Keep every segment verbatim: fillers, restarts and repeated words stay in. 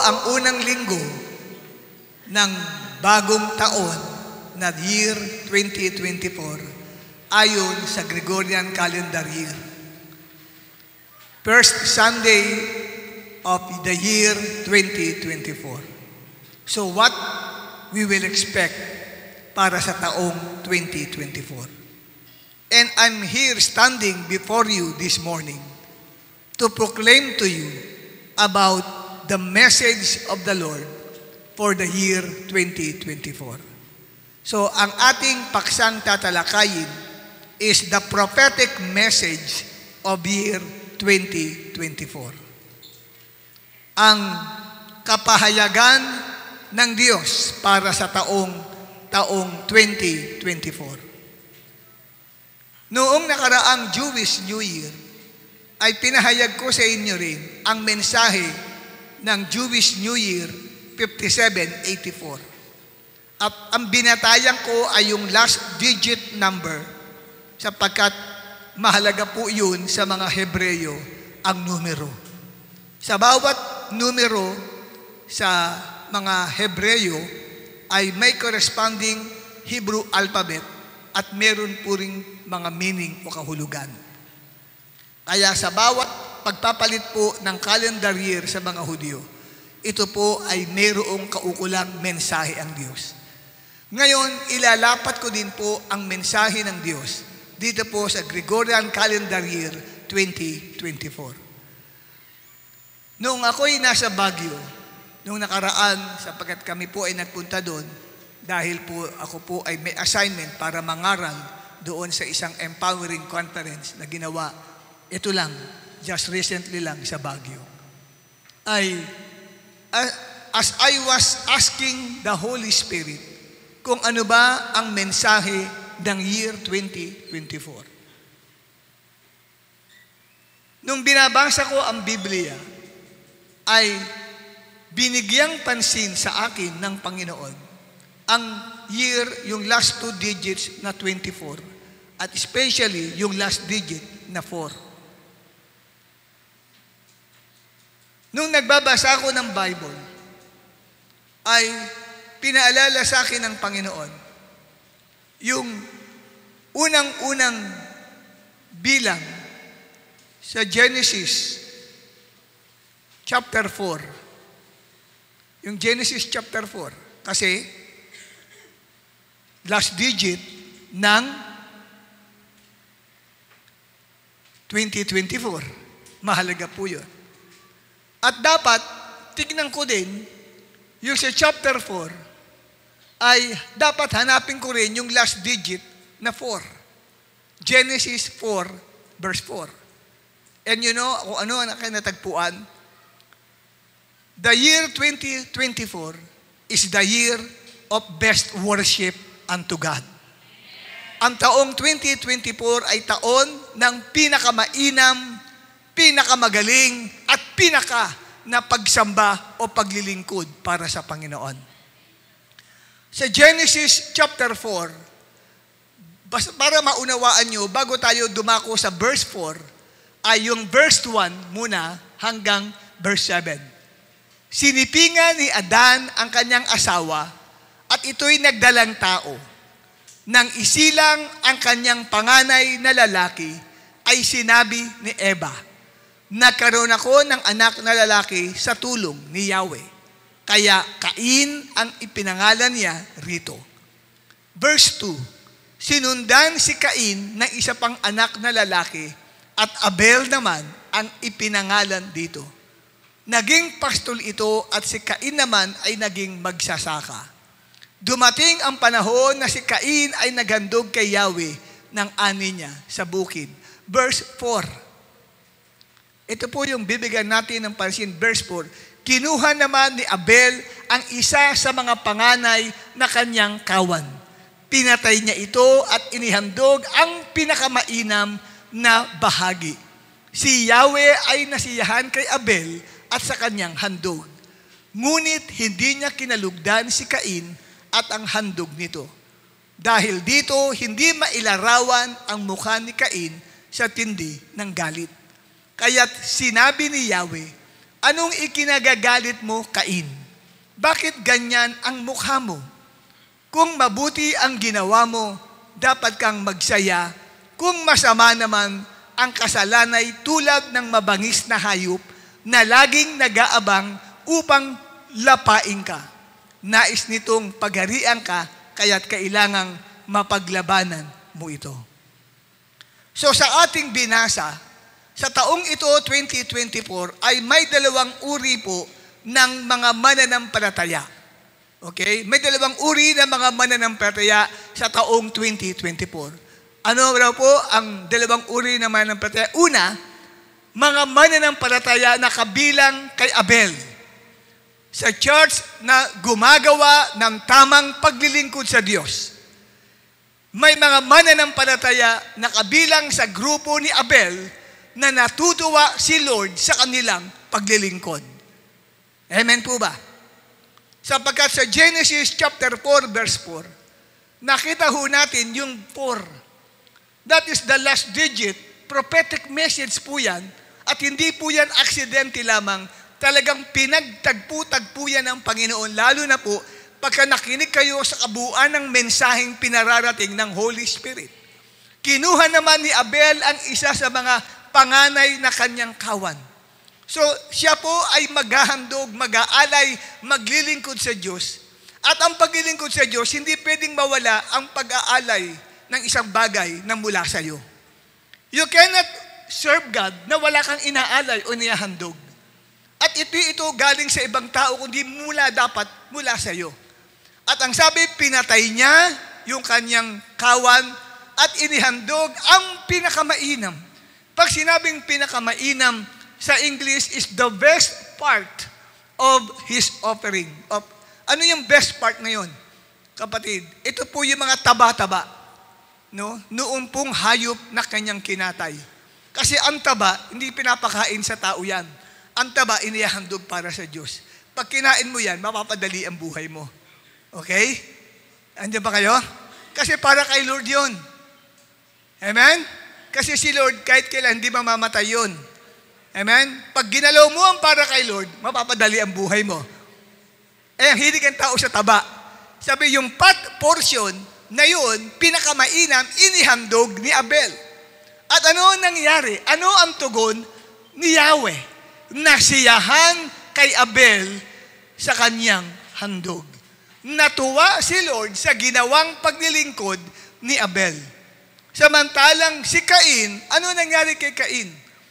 ang unang linggo ng bagong taon na year twenty twenty-four ayon sa Gregorian calendar year. First Sunday of the year twenty twenty-four. So what we will expect para sa taong twenty twenty-four. And I'm here standing before you this morning to proclaim to you about the message of the Lord for the year twenty twenty-four. So ang ating paksang tatalakayin is the prophetic message of year twenty twenty-four. Ang kapahayagan ng Diyos para sa taong taong twenty twenty-four. Noong nakaraang Jewish New Year, ay pinahayag ko sa inyo rin ang mensahe ng Jewish New Year fifty-seven eighty-four. At ang binatayan ko ay yung last digit number sapagkat mahalaga po yun sa mga Hebreyo ang numero. Sa bawat numero sa mga Hebreyo ay may corresponding Hebrew alphabet at meron po ring mga meaning o kahulugan. Kaya sa bawat pagpapalit po ng calendar year sa mga Hudyo, ito po ay mayroong kaukulang mensahe ang Diyos. Ngayon, ilalapat ko din po ang mensahe ng Diyos dito po sa Gregorian calendar year twenty twenty-four. Noong ako'y nasa Baguio, noong nakaraan, sapagkat kami po ay nagpunta doon, dahil po ako po ay may assignment para mangaral doon sa isang empowering conference na ginawa, ito lang, just recently lang sa Baguio. Ay, as I was asking the Holy Spirit kung ano ba ang mensahe ng year twenty twenty-four. Nung binabasa ko ang Biblia, ay binigyang pansin sa akin ng Panginoon ang year, yung last two digits na twenty-four, at especially yung last digit na four. Nung nagbabasa ako ng Bible, ay pinaalala sa akin ng Panginoon yung unang-unang bilang sa Genesis chapter four. Yung Genesis chapter four. Kasi last digit ng twenty twenty-four. Mahalaga po yun. At dapat, tignan ko din, yung sa chapter four, ay dapat hanapin ko rin yung last digit na four. Genesis four, verse four. And you know, kung ano ang natagpuan, the year twenty twenty-four is the year of best worship unto God. Ang taong twenty twenty-four ay taon ng pinakamainam, pinakamagaling, at pinaka na pagsamba o paglilingkod para sa Panginoon. Sa Genesis chapter four, para maunawaan nyo, bago tayo dumako sa verse four, ay yung verse one muna hanggang verse seven. Sinipingan ni Adan ang kanyang asawa at ito'y nagdalang tao. Nang isilang ang kanyang panganay na lalaki, ay sinabi ni Eva, nagkaroon ako ng anak na lalaki sa tulong ni Yahweh. Kaya Cain ang ipinangalan niya rito. Verse two, sinundan si Cain ng isa pang anak na lalaki at Abel naman ang ipinangalan dito. Naging pastol ito at si Cain naman ay naging magsasaka. Dumating ang panahon na si Cain ay naghandog kay Yahweh ng ani niya sa bukid. Verse four. Ito po yung bibigyan natin ng pansin. Verse four. Kinuha naman ni Abel ang isa sa mga panganay na kanyang kawan. Pinatay niya ito at inihandog ang pinakamainam na bahagi. Si Yahweh ay nasiyahan kay Abel at sa kanyang handog. Ngunit hindi niya kinalugdan si Cain at ang handog nito. Dahil dito, hindi mailarawan ang mukha ni Cain sa tindi ng galit. Kaya't sinabi ni Yahweh, Anong ikinagagalit mo, Cain? Bakit ganyan ang mukha mo? Kung mabuti ang ginawa mo, dapat kang magsaya. Kung masama naman, ang kasalanay tulad ng mabangis na hayop na laging nag-aabang upang lapain ka. Nais nitong pagharian ka, kaya't kailangang mapaglabanan mo ito. So sa ating binasa, sa taong ito, twenty twenty-four, ay may dalawang uri po ng mga mananampalataya. Okay? May dalawang uri ng mga mananampalataya sa taong twenty twenty-four. Ano raw po ang dalawang uri ng mananampalataya? Una, mga mananampalataya na kabilang kay Abel. Sa church na gumagawa ng tamang paglilingkod sa Diyos. May mga mananampalataya na kabilang sa grupo ni Abel na natutuwa si Lord sa kanilang paglilingkod. Amen po ba? Sapagkat sa Genesis chapter four verse four, nakita ho natin yung four. That is the last digit. Prophetic message po yan. At hindi po yan aksidente lamang. Talagang pinagtagpo-tagpo yan ng Panginoon. Lalo na po, pagka nakinig kayo sa kabuuan ng mensaheng pinararating ng Holy Spirit. Kinuha naman ni Abel ang isa sa mga panganay na kanyang kawan. So, siya po ay maghahandog, mag-aalay, maglilingkod sa Diyos. At ang paglilingkod sa Diyos, hindi pwedeng mawala ang pag-aalay ng isang bagay na mula sa iyo. You cannot serve God na wala kang inaalay o niyahandog. At ito, ito galing sa ibang tao, kundi mula dapat mula sa iyo. At ang sabi, pinatay niya yung kanyang kawan at inihandog ang pinakamainam. Pag sinabing pinakamainam sa English is the best part of his offering. Of, ano yung best part ngayon, kapatid? Ito po yung mga taba-taba. No? Noon pong hayop na kanyang kinatay. Kasi ang taba, hindi pinapakain sa tao yan. Ang taba, inihahandog para sa Diyos. Pag kinain mo yan, mapapadali ang buhay mo. Okay? Andiyan ba kayo? Kasi para kay Lord yun. Amen? Kasi si Lord, kahit kailan, hindi mamamatay yun. Amen? Pag ginalaw mo ang para kay Lord, mapapadali ang buhay mo. Eh, ang hilig ang tao sa taba. Sabi, yung pat portion na yun, pinakamainam, inihandog ni Abel. At ano nangyari? Ano ang tugon ni Yahweh? Nasiyahan kay Abel sa kanyang handog. Natuwa si Lord sa ginawang paglilingkod ni Abel. Samantalang si Cain, ano nangyari kay Cain?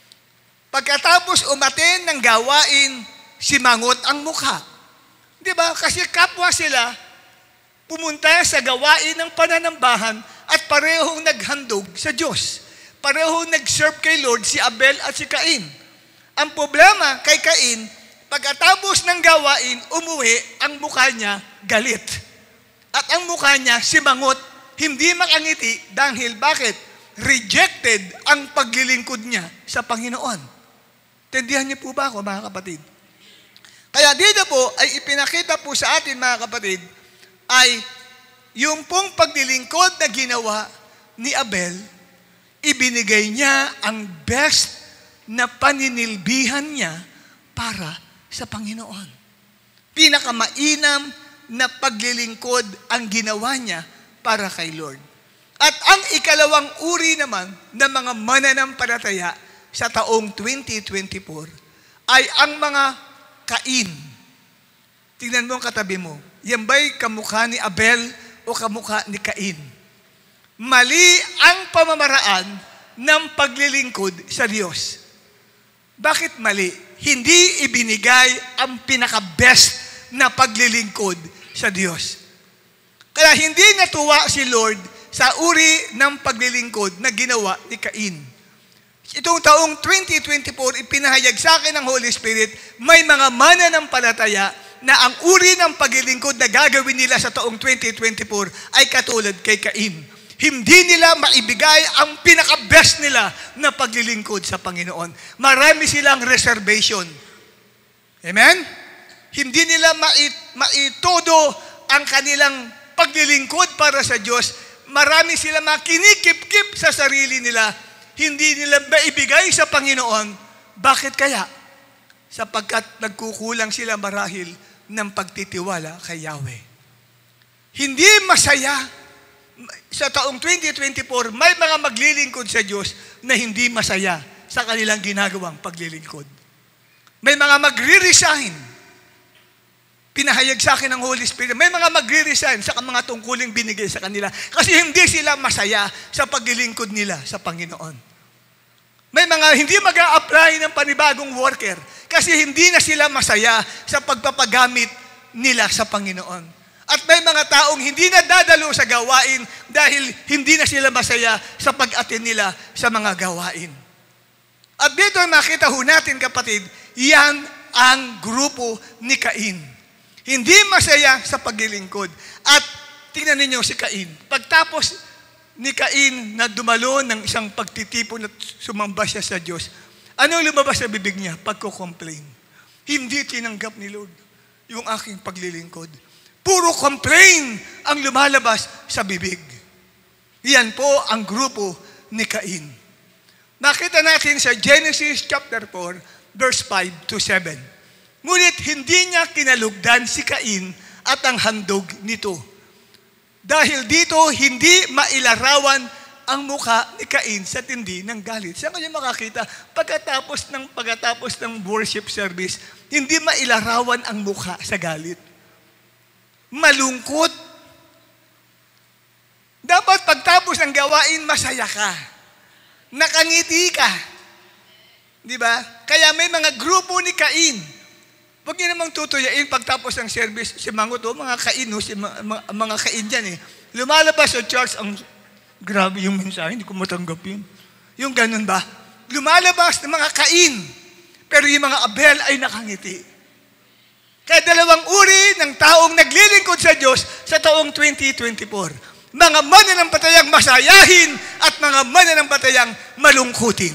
Pagkatapos umaten ng gawain, simangot ang mukha. Di ba? Kasi kapwa sila pumunta sa gawain ng pananambahan at parehong naghandog sa Diyos. Parehong nag-serve kay Lord si Abel at si Cain. Ang problema kay Cain, pagkatapos ng gawain, umuwi, ang mukha niya galit. At ang mukha niya simangot, hindi makangiti dahil bakit? Rejected ang paglilingkod niya sa Panginoon. Tindihan niyo po ba ako, mga kapatid? Kaya dito po ay ipinakita po sa atin, mga kapatid, ay yung pong paglilingkod na ginawa ni Abel, ibinigay niya ang best na paninilbihan niya para sa Panginoon. Pinakamainam na paglilingkod ang ginawa niya para kay Lord. At ang ikalawang uri naman ng mga mananampalataya sa taong twenty twenty-four ay ang mga Cain. Tingnan mo ang katabi mo. Yan ba'y kamukha ni Abel o kamukha ni Cain? Mali ang pamamaraan ng paglilingkod sa Diyos. Bakit mali? Hindi ibinigay ang pinaka-best na paglilingkod sa Diyos. Kaya hindi natuwa si Lord sa uri ng paglilingkod na ginawa ni Cain. Itong taong twenty twenty-four, ipinahayag sa akin ng Holy Spirit, may mga mananampalataya na ang uri ng paglilingkod na gagawin nila sa taong twenty twenty-four ay katulad kay Cain. Hindi nila maibigay ang pinaka-best nila na paglilingkod sa Panginoon. Marami silang reservation. Amen? Hindi nila mait, maitodo ang kanilang paglilingkod para sa Diyos. Marami silang makinikip-kip sa sarili nila. Hindi nila maibigay sa Panginoon. Bakit kaya? sapagkat nagkukulang sila marahil ng pagtitiwala kay Yahweh. Hindi masaya sa taong twenty twenty-four, may mga maglilingkod sa Diyos na hindi masaya sa kanilang ginagawang paglilingkod. May mga magre-resign. Pinahayag sa akin ng Holy Spirit, may mga magre-resign sa mga tungkuling binigay sa kanila kasi hindi sila masaya sa paglilingkod nila sa Panginoon. May mga hindi mag-a-apply ng panibagong worker kasi hindi na sila masaya sa pagpapagamit nila sa Panginoon. At may mga taong hindi na dadalo sa gawain dahil hindi na sila masaya sa pag-attend nila sa mga gawain. At dito makita ho natin, kapatid, yan ang grupo ni Cain. Hindi masaya sa paglilingkod. At tingnan ninyo si Cain. Pagtapos ni Cain na dumalo ng isang pagtitipon at sumamba siya sa Diyos, ano lumabas sa bibig niya? Pagko-complain. Hindi tinanggap ni Lord yung aking paglilingkod. Puro complain ang lumalabas sa bibig. Yan po ang grupo ni Cain. Nakita natin sa Genesis chapter four, verse five to seven. Ngunit hindi niya kinalugdan si Cain at ang handog nito. Dahil dito, hindi mailarawan ang mukha ni Cain sa tindi ng galit. Saan kayo makakita? Pagkatapos ng, pagkatapos ng worship service, hindi mailarawan ang mukha sa galit. Malungkot. Dapat pagtapos ng gawain, masaya ka. Nakangiti ka. Di ba? Kaya may mga grupo ni Cain. Huwag niyo namang tutuyain pagtapos ng service. Si Mangot, oh, mga Cain, oh, si mga, mga Cain dyan eh. Lumalabas sa church, ang grabe yung mensahe, hindi ko matanggap yun. Yung ganun ba? Lumalabas ng mga Cain. Pero yung mga Abel ay nakangiti. Kaya dalawang uri ng taong naglilingkod sa Diyos sa taong twenty twenty-four. Mga mananampatayang masayahin at mga mananampatayang malungkutin.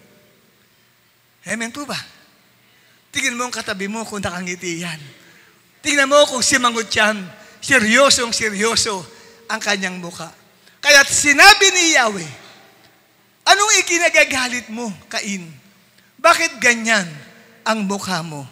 Amen po ba? Tingnan mo ang katabi mo kung nakangiti yan. Tingnan mo kung si Mangot yan, seryosong seryoso ang kanyang muka. Kaya sinabi ni Yahweh, anong ikinagagalit mo, Cain? Bakit ganyan ang mukha mo?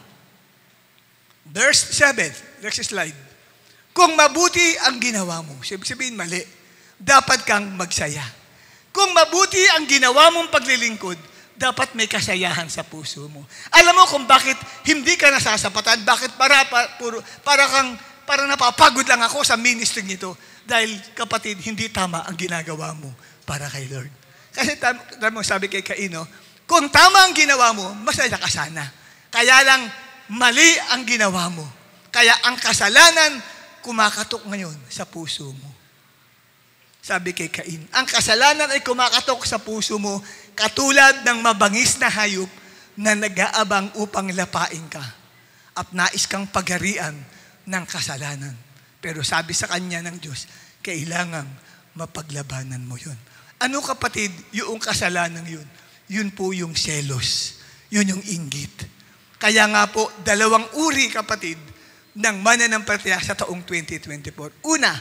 Verse seven, next slide. Kung mabuti ang ginawa mo, sabihin mali, dapat kang magsaya. Kung mabuti ang ginawa mong paglilingkod, dapat may kasayahan sa puso mo. Alam mo kung bakit hindi ka nasasapatan, bakit para, para, puro, para kang, para napapagod lang ako sa ministry nito. Dahil kapatid, hindi tama ang ginagawa mo para kay Lord. Kasi tam, tam, sabi kay Cain, no, kung tama ang ginawa mo, masaya ka sana. Kaya lang, mali ang ginawa mo. Kaya ang kasalanan, kumakatok ngayon sa puso mo. Sabi kay Cain, ang kasalanan ay kumakatok sa puso mo katulad ng mabangis na hayop na nag-aabang upang lapain ka at nais kang pagharian ng kasalanan. Pero sabi sa kanya ng Diyos, kailangang mapaglabanan mo yun. Ano kapatid, yung kasalanan yun? Yun po yung selos. Yun yung inggit. Kaya nga po, dalawang uri kapatid ng mananampalataya sa taong twenty twenty-four. Una,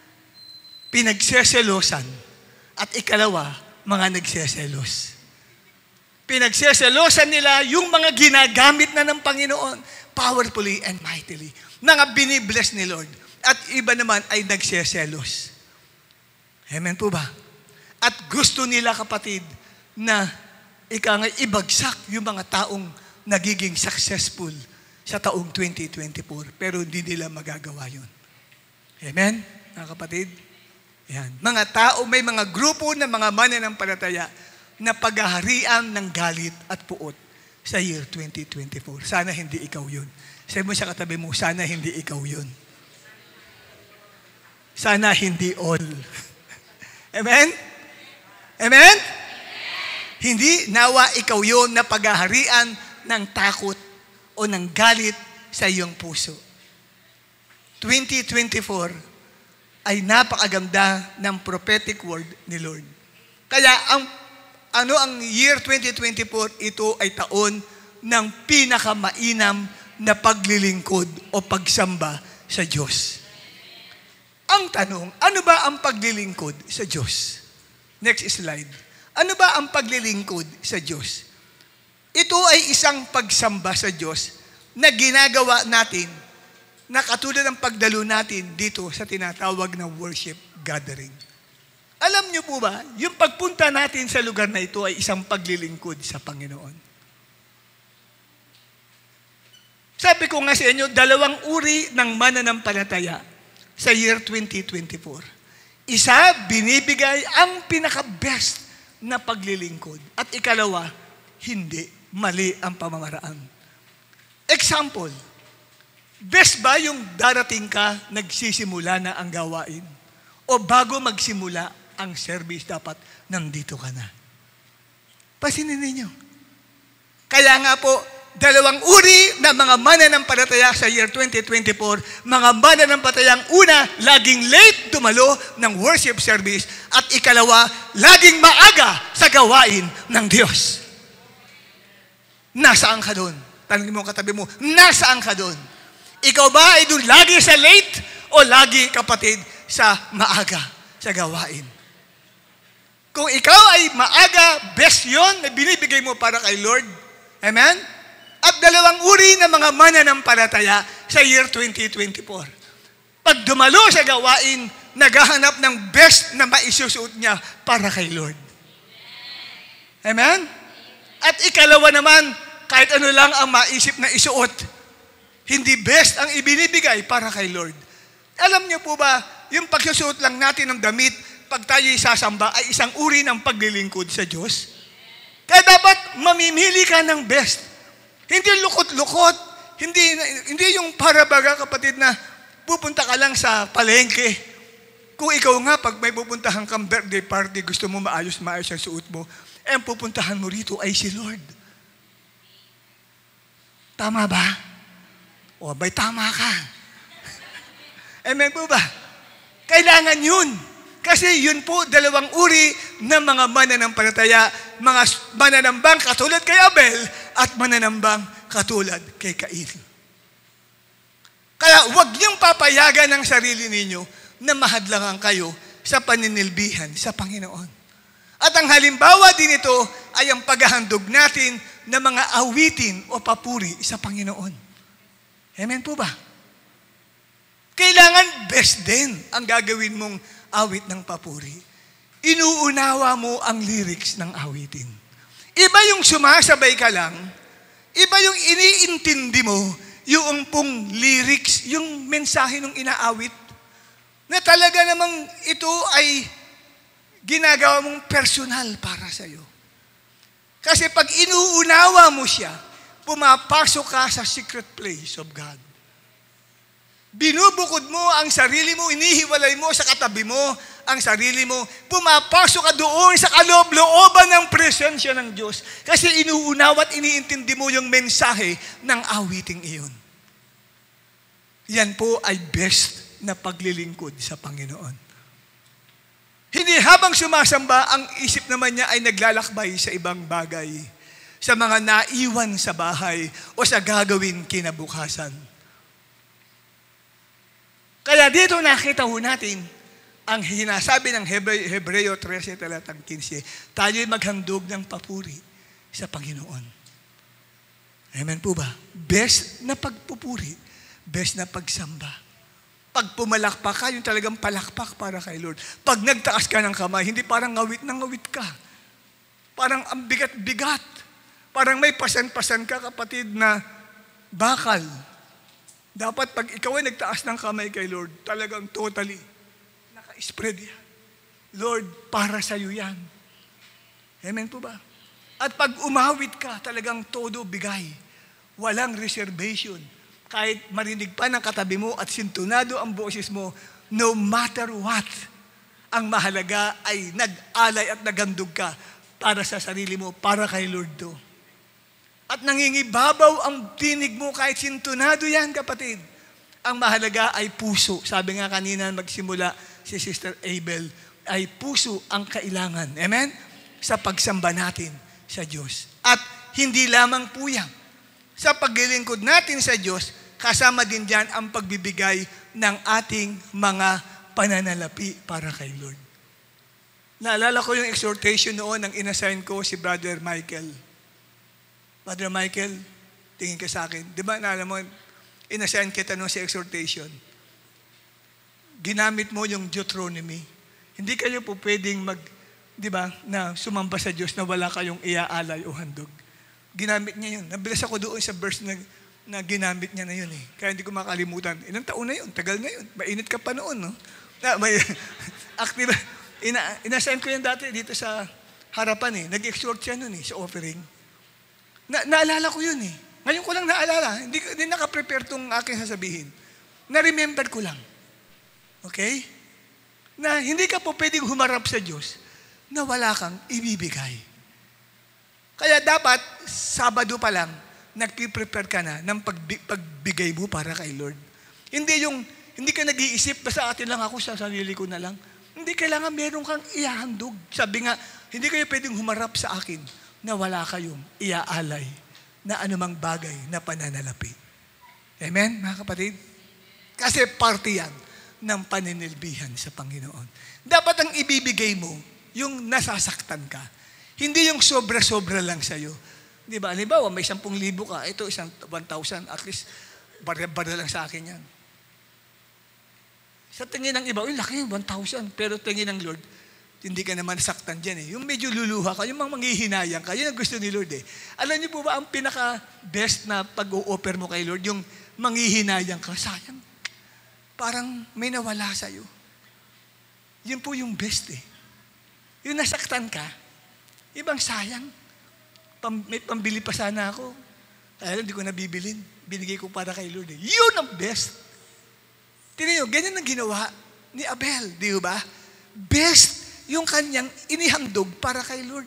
pinagseselosan. At ikalawa, mga nagseselos. Pinagseselosan nila yung mga ginagamit na ng Panginoon powerfully and mightily. Mga binibless ni Lord. At iba naman ay nagseselos. Amen po ba? At gusto nila kapatid na ika nga ibagsak yung mga taong nagiging successful sa taong twenty twenty-four. Pero hindi nila magagawa yun. Amen? Mga kapatid? Yan. Mga tao, may mga grupo ng mga mananampalataya na paghaharian ng galit at puot sa year twenty twenty-four. Sana hindi ikaw yun. Sabi mo sa katabi mo, sana hindi ikaw yun. Sana hindi all. Amen? Amen? Hindi nawa ikaw yun na paghaharian ng takot o ng galit sa iyong puso. twenty twenty-four ay napakaganda ng prophetic word ni Lord. Kaya ang ano ang year twenty twenty-four, ito ay taon ng pinakamainam na paglilingkod o pagsamba sa Diyos. Ang tanong, ano ba ang paglilingkod sa Diyos? Next slide. Ano ba ang paglilingkod sa Diyos? ito ay isang pagsamba sa Diyos na ginagawa natin na katulad ng pagdalo natin dito sa tinatawag na worship gathering. Alam niyo po ba, yung pagpunta natin sa lugar na ito ay isang paglilingkod sa Panginoon. Sabi ko nga sa inyo, dalawang uri ng mananampalataya sa year twenty twenty-four. Isa, binibigay ang pinaka-best na paglilingkod. At ikalawa, hindi, mali ang pamamaraan. Example, best ba yung darating ka, nagsisimula na ang gawain? O bago magsimula ang service, dapat nandito ka na? Pasinin ninyo. Kaya nga po, dalawang uri ng mga mananampalataya sa year twenty twenty-four, mga mananampalatayang una, laging late dumalo ng worship service, at ikalawa, laging maaga sa gawain ng Diyos. Nasaan ka doon? Tanongin mo katabi mo, nasaan ka doon? Ikaw ba ay doon lagi sa late o lagi, kapatid, sa maaga sa gawain? Kung ikaw ay maaga, best yon na binibigay mo para kay Lord. Amen? At dalawang uri ng mga mananampalataya sa year twenty twenty-four. Pag dumalo sa gawain, naghahanap ng best na maisusuot niya para kay Lord. Amen? At ikalawa naman, kahit ano lang ang maisip na isuot, hindi best ang ibinibigay para kay Lord. Alam niyo po ba, yung pagsusuot lang natin ng damit, pag tayo isasamba, ay isang uri ng paglilingkod sa Diyos. Kaya dapat mamimili ka ng best. Hindi lukot-lukot, hindi, hindi yung parabaga, kapatid, na pupunta ka lang sa palengke. Kung ikaw nga, pag may pupuntahan kang birthday party, gusto mo maayos-maayos ang suot mo, eh ang pupuntahan mo rito ay si Lord. Tama ba? O, bay tama ka. Amen po ba? Kailangan yun. Kasi yun po, dalawang uri ng mga mananampalataya, mga mananambang katulad kay Abel at mananambang katulad kay Cain. Kaya huwag niyong papayagan ng sarili ninyo na mahadlangan kayo sa paninilbihan sa Panginoon. At ang halimbawa din ito ay ang paghahandog natin ng mga awitin o papuri sa Panginoon. Amen po ba? Kailangan best din ang gagawin mong awit ng papuri. Inuunawa mo ang lyrics ng awitin. Iba yung sumasabay ka lang, iba yung iniintindi mo, yung pong lyrics, yung mensahe ng inaawit, na talaga namang ito ay ginagawa mong personal para sa iyo. Kasi pag inuunawa mo siya, pumapasok ka sa secret place of God. Binubukod mo ang sarili mo, inihiwalay mo sa katabi mo ang sarili mo, pumapasok ka doon sa kaloob-looban ng presensya ng Diyos kasi inuunawa at iniintindi mo yung mensahe ng awiting iyon. Yan po ay best na paglilingkod sa Panginoon. Hindi habang sumasamba, ang isip naman niya ay naglalakbay sa ibang bagay, sa mga naiwan sa bahay o sa gagawin kinabukasan. Kaya dito nakita ho natin ang hinasabi ng Hebre- Hebreo thirteen talatang fifteen, tayo'y maghandog ng papuri sa Panginoon. Amen po ba? Best na pagpupuri, best na pagsamba. Pag pumalakpak ka, yung talagang palakpak para kay Lord. Pag nagtaas ka ng kamay, hindi parang ngawit na ngawit ka. Parang ang bigat-bigat. Parang may pasan-pasan ka, kapatid, na bakal. Dapat pag ikaw ay nagtaas ng kamay kay Lord, talagang totally naka-spread yan. Lord, para sa iyo yan. Amen po ba? At pag umawit ka, talagang todo bigay. Walang reservation. Kahit marinig pa ng katabi mo at sintunado ang boses mo, no matter what, ang mahalaga ay nag-alay at nagandog ka para sa sarili mo, para kay Lord to. At nangingibabaw ang tinig mo kahit sintunado yan, kapatid. Ang mahalaga ay puso. Sabi nga kanina magsimula si Sister Abel, ay puso ang kailangan. Amen? Sa pagsamba natin sa Diyos. At hindi lamang po yan. Sa paglilingkod natin sa Diyos, kasama din dyan ang pagbibigay ng ating mga pananalapi para kay Lord. Naalala ko yung exhortation noon ng inassign ko si Brother Michael. Father Michael, tingin ka sa akin. Di ba, naalam mo, inassign kita nung sa exhortation. Ginamit mo yung Deuteronomy. Hindi kayo po pwedeng mag, di ba, na sumamba sa Diyos na wala kayong iaalay o handog. Ginamit niya yun. Nabilis ako doon sa verse na, na ginamit niya na yun eh. Kaya hindi ko makalimutan. Ilang taon na yun? Tagal na yun. Mainit ka pa noon, no? Na, may, active. Ina, inassign ko yan dati dito sa harapan eh. Nag-exhort siya noon eh, sa offering. Na, naalala ko yun eh. Ngayon ko lang naalala. Hindi, hindi nakaprepare tong aking sasabihin. Na-remember ko lang. Okay? Na hindi ka po pwedeng humarap sa Diyos na wala kang ibibigay. Kaya dapat, Sabado pa lang, nagpiprepare ka na ng pagbi- pagbigay mo para kay Lord. Hindi yung, hindi ka nag-iisip, basta atin lang ako, sa sarili ko na lang. Hindi kailangan meron kang ihahandog. Sabi nga, hindi kayo pwedeng humarap sa akin na wala kayong iaalay na anumang bagay na pananalapi. Amen, mga kapatid? Kasi parte yan ng paninilbihan sa Panginoon. Dapat ang ibibigay mo, yung nasasaktan ka. Hindi yung sobra-sobra lang sa'yo. Di ba? Halimbawa, may sampung libo ka, ito isang one thousand, at least, barya-barya lang sa akin yan. Sa tingin ng iba, uy, laki yung one thousand. Pero tingin ng Lord, hindi ka naman nasaktan dyan eh. Yung medyo luluha ka, yung mga manghihinayang ka, yun ang gusto ni Lord eh. Alam niyo po ba, ang pinaka-best na pag-o-offer mo kay Lord, yung manghihinayang ka, sayang. Parang may nawala sa'yo. Yun po yung best eh. Yung nasaktan ka, ibang sayang. Pam, may pambili pa sana ako. Kaya hindi ko nabibilin. Binigay ko para kay Lord eh. Yun ang best. Tingnan nyo, ganyan ang ginawa ni Abel, di ba? Best yung kanyang inihandog para kay Lord.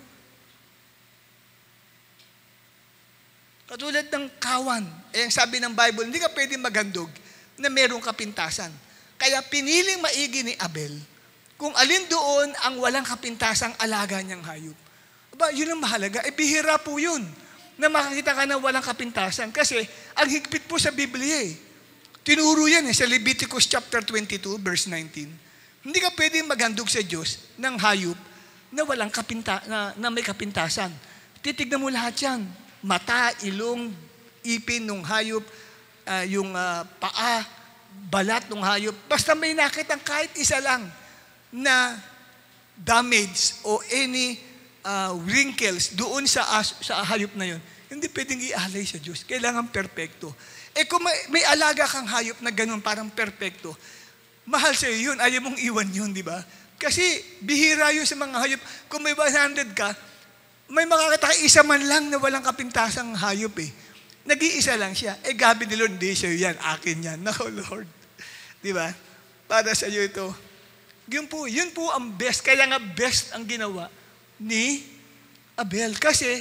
Katulad ng kawan. Eh, sabi ng Bible, hindi ka pwedeng maghandog na merong kapintasan. Kaya piniling maigi ni Abel kung alin doon ang walang kapintasang alaga niyang hayop. Aba, yun ang mahalaga. Eh, bihira po yun na makakita ka na walang kapintasan. Kasi, ang higpit po sa Biblia eh. Tinuro yan eh, sa Leviticus chapter twenty-two, verse nineteen. Hindi ka pwedeng maghandog sa Diyos ng hayop na walang kapinta, na, na may kapintasan. Titignan mo lahat yan. Mata, ilong, ipin ng hayop, uh, yung uh, paa, balat ng hayop. Basta may nakitang kahit isa lang na damage o any uh, wrinkles doon sa, as, sa hayop na yun, hindi pwedeng ialay sa Diyos. Kailangan perfecto. Eh kung may, may alaga kang hayop na ganun, parang perfecto, mahal sa'yo yun, ayaw mong iwan yun, di ba? Kasi bihira yun sa mga hayop. Kung may one hundred ka, may makakita isa man lang na walang kapintasang hayop eh. Nag-iisa lang siya. Eh gabi ni Lord, hindi sa'yo yan, akin yan. No, Lord. Di ba? Para sa'yo ito. Yun po, yun po ang best. Kaya nga best ang ginawa ni Abel. Kasi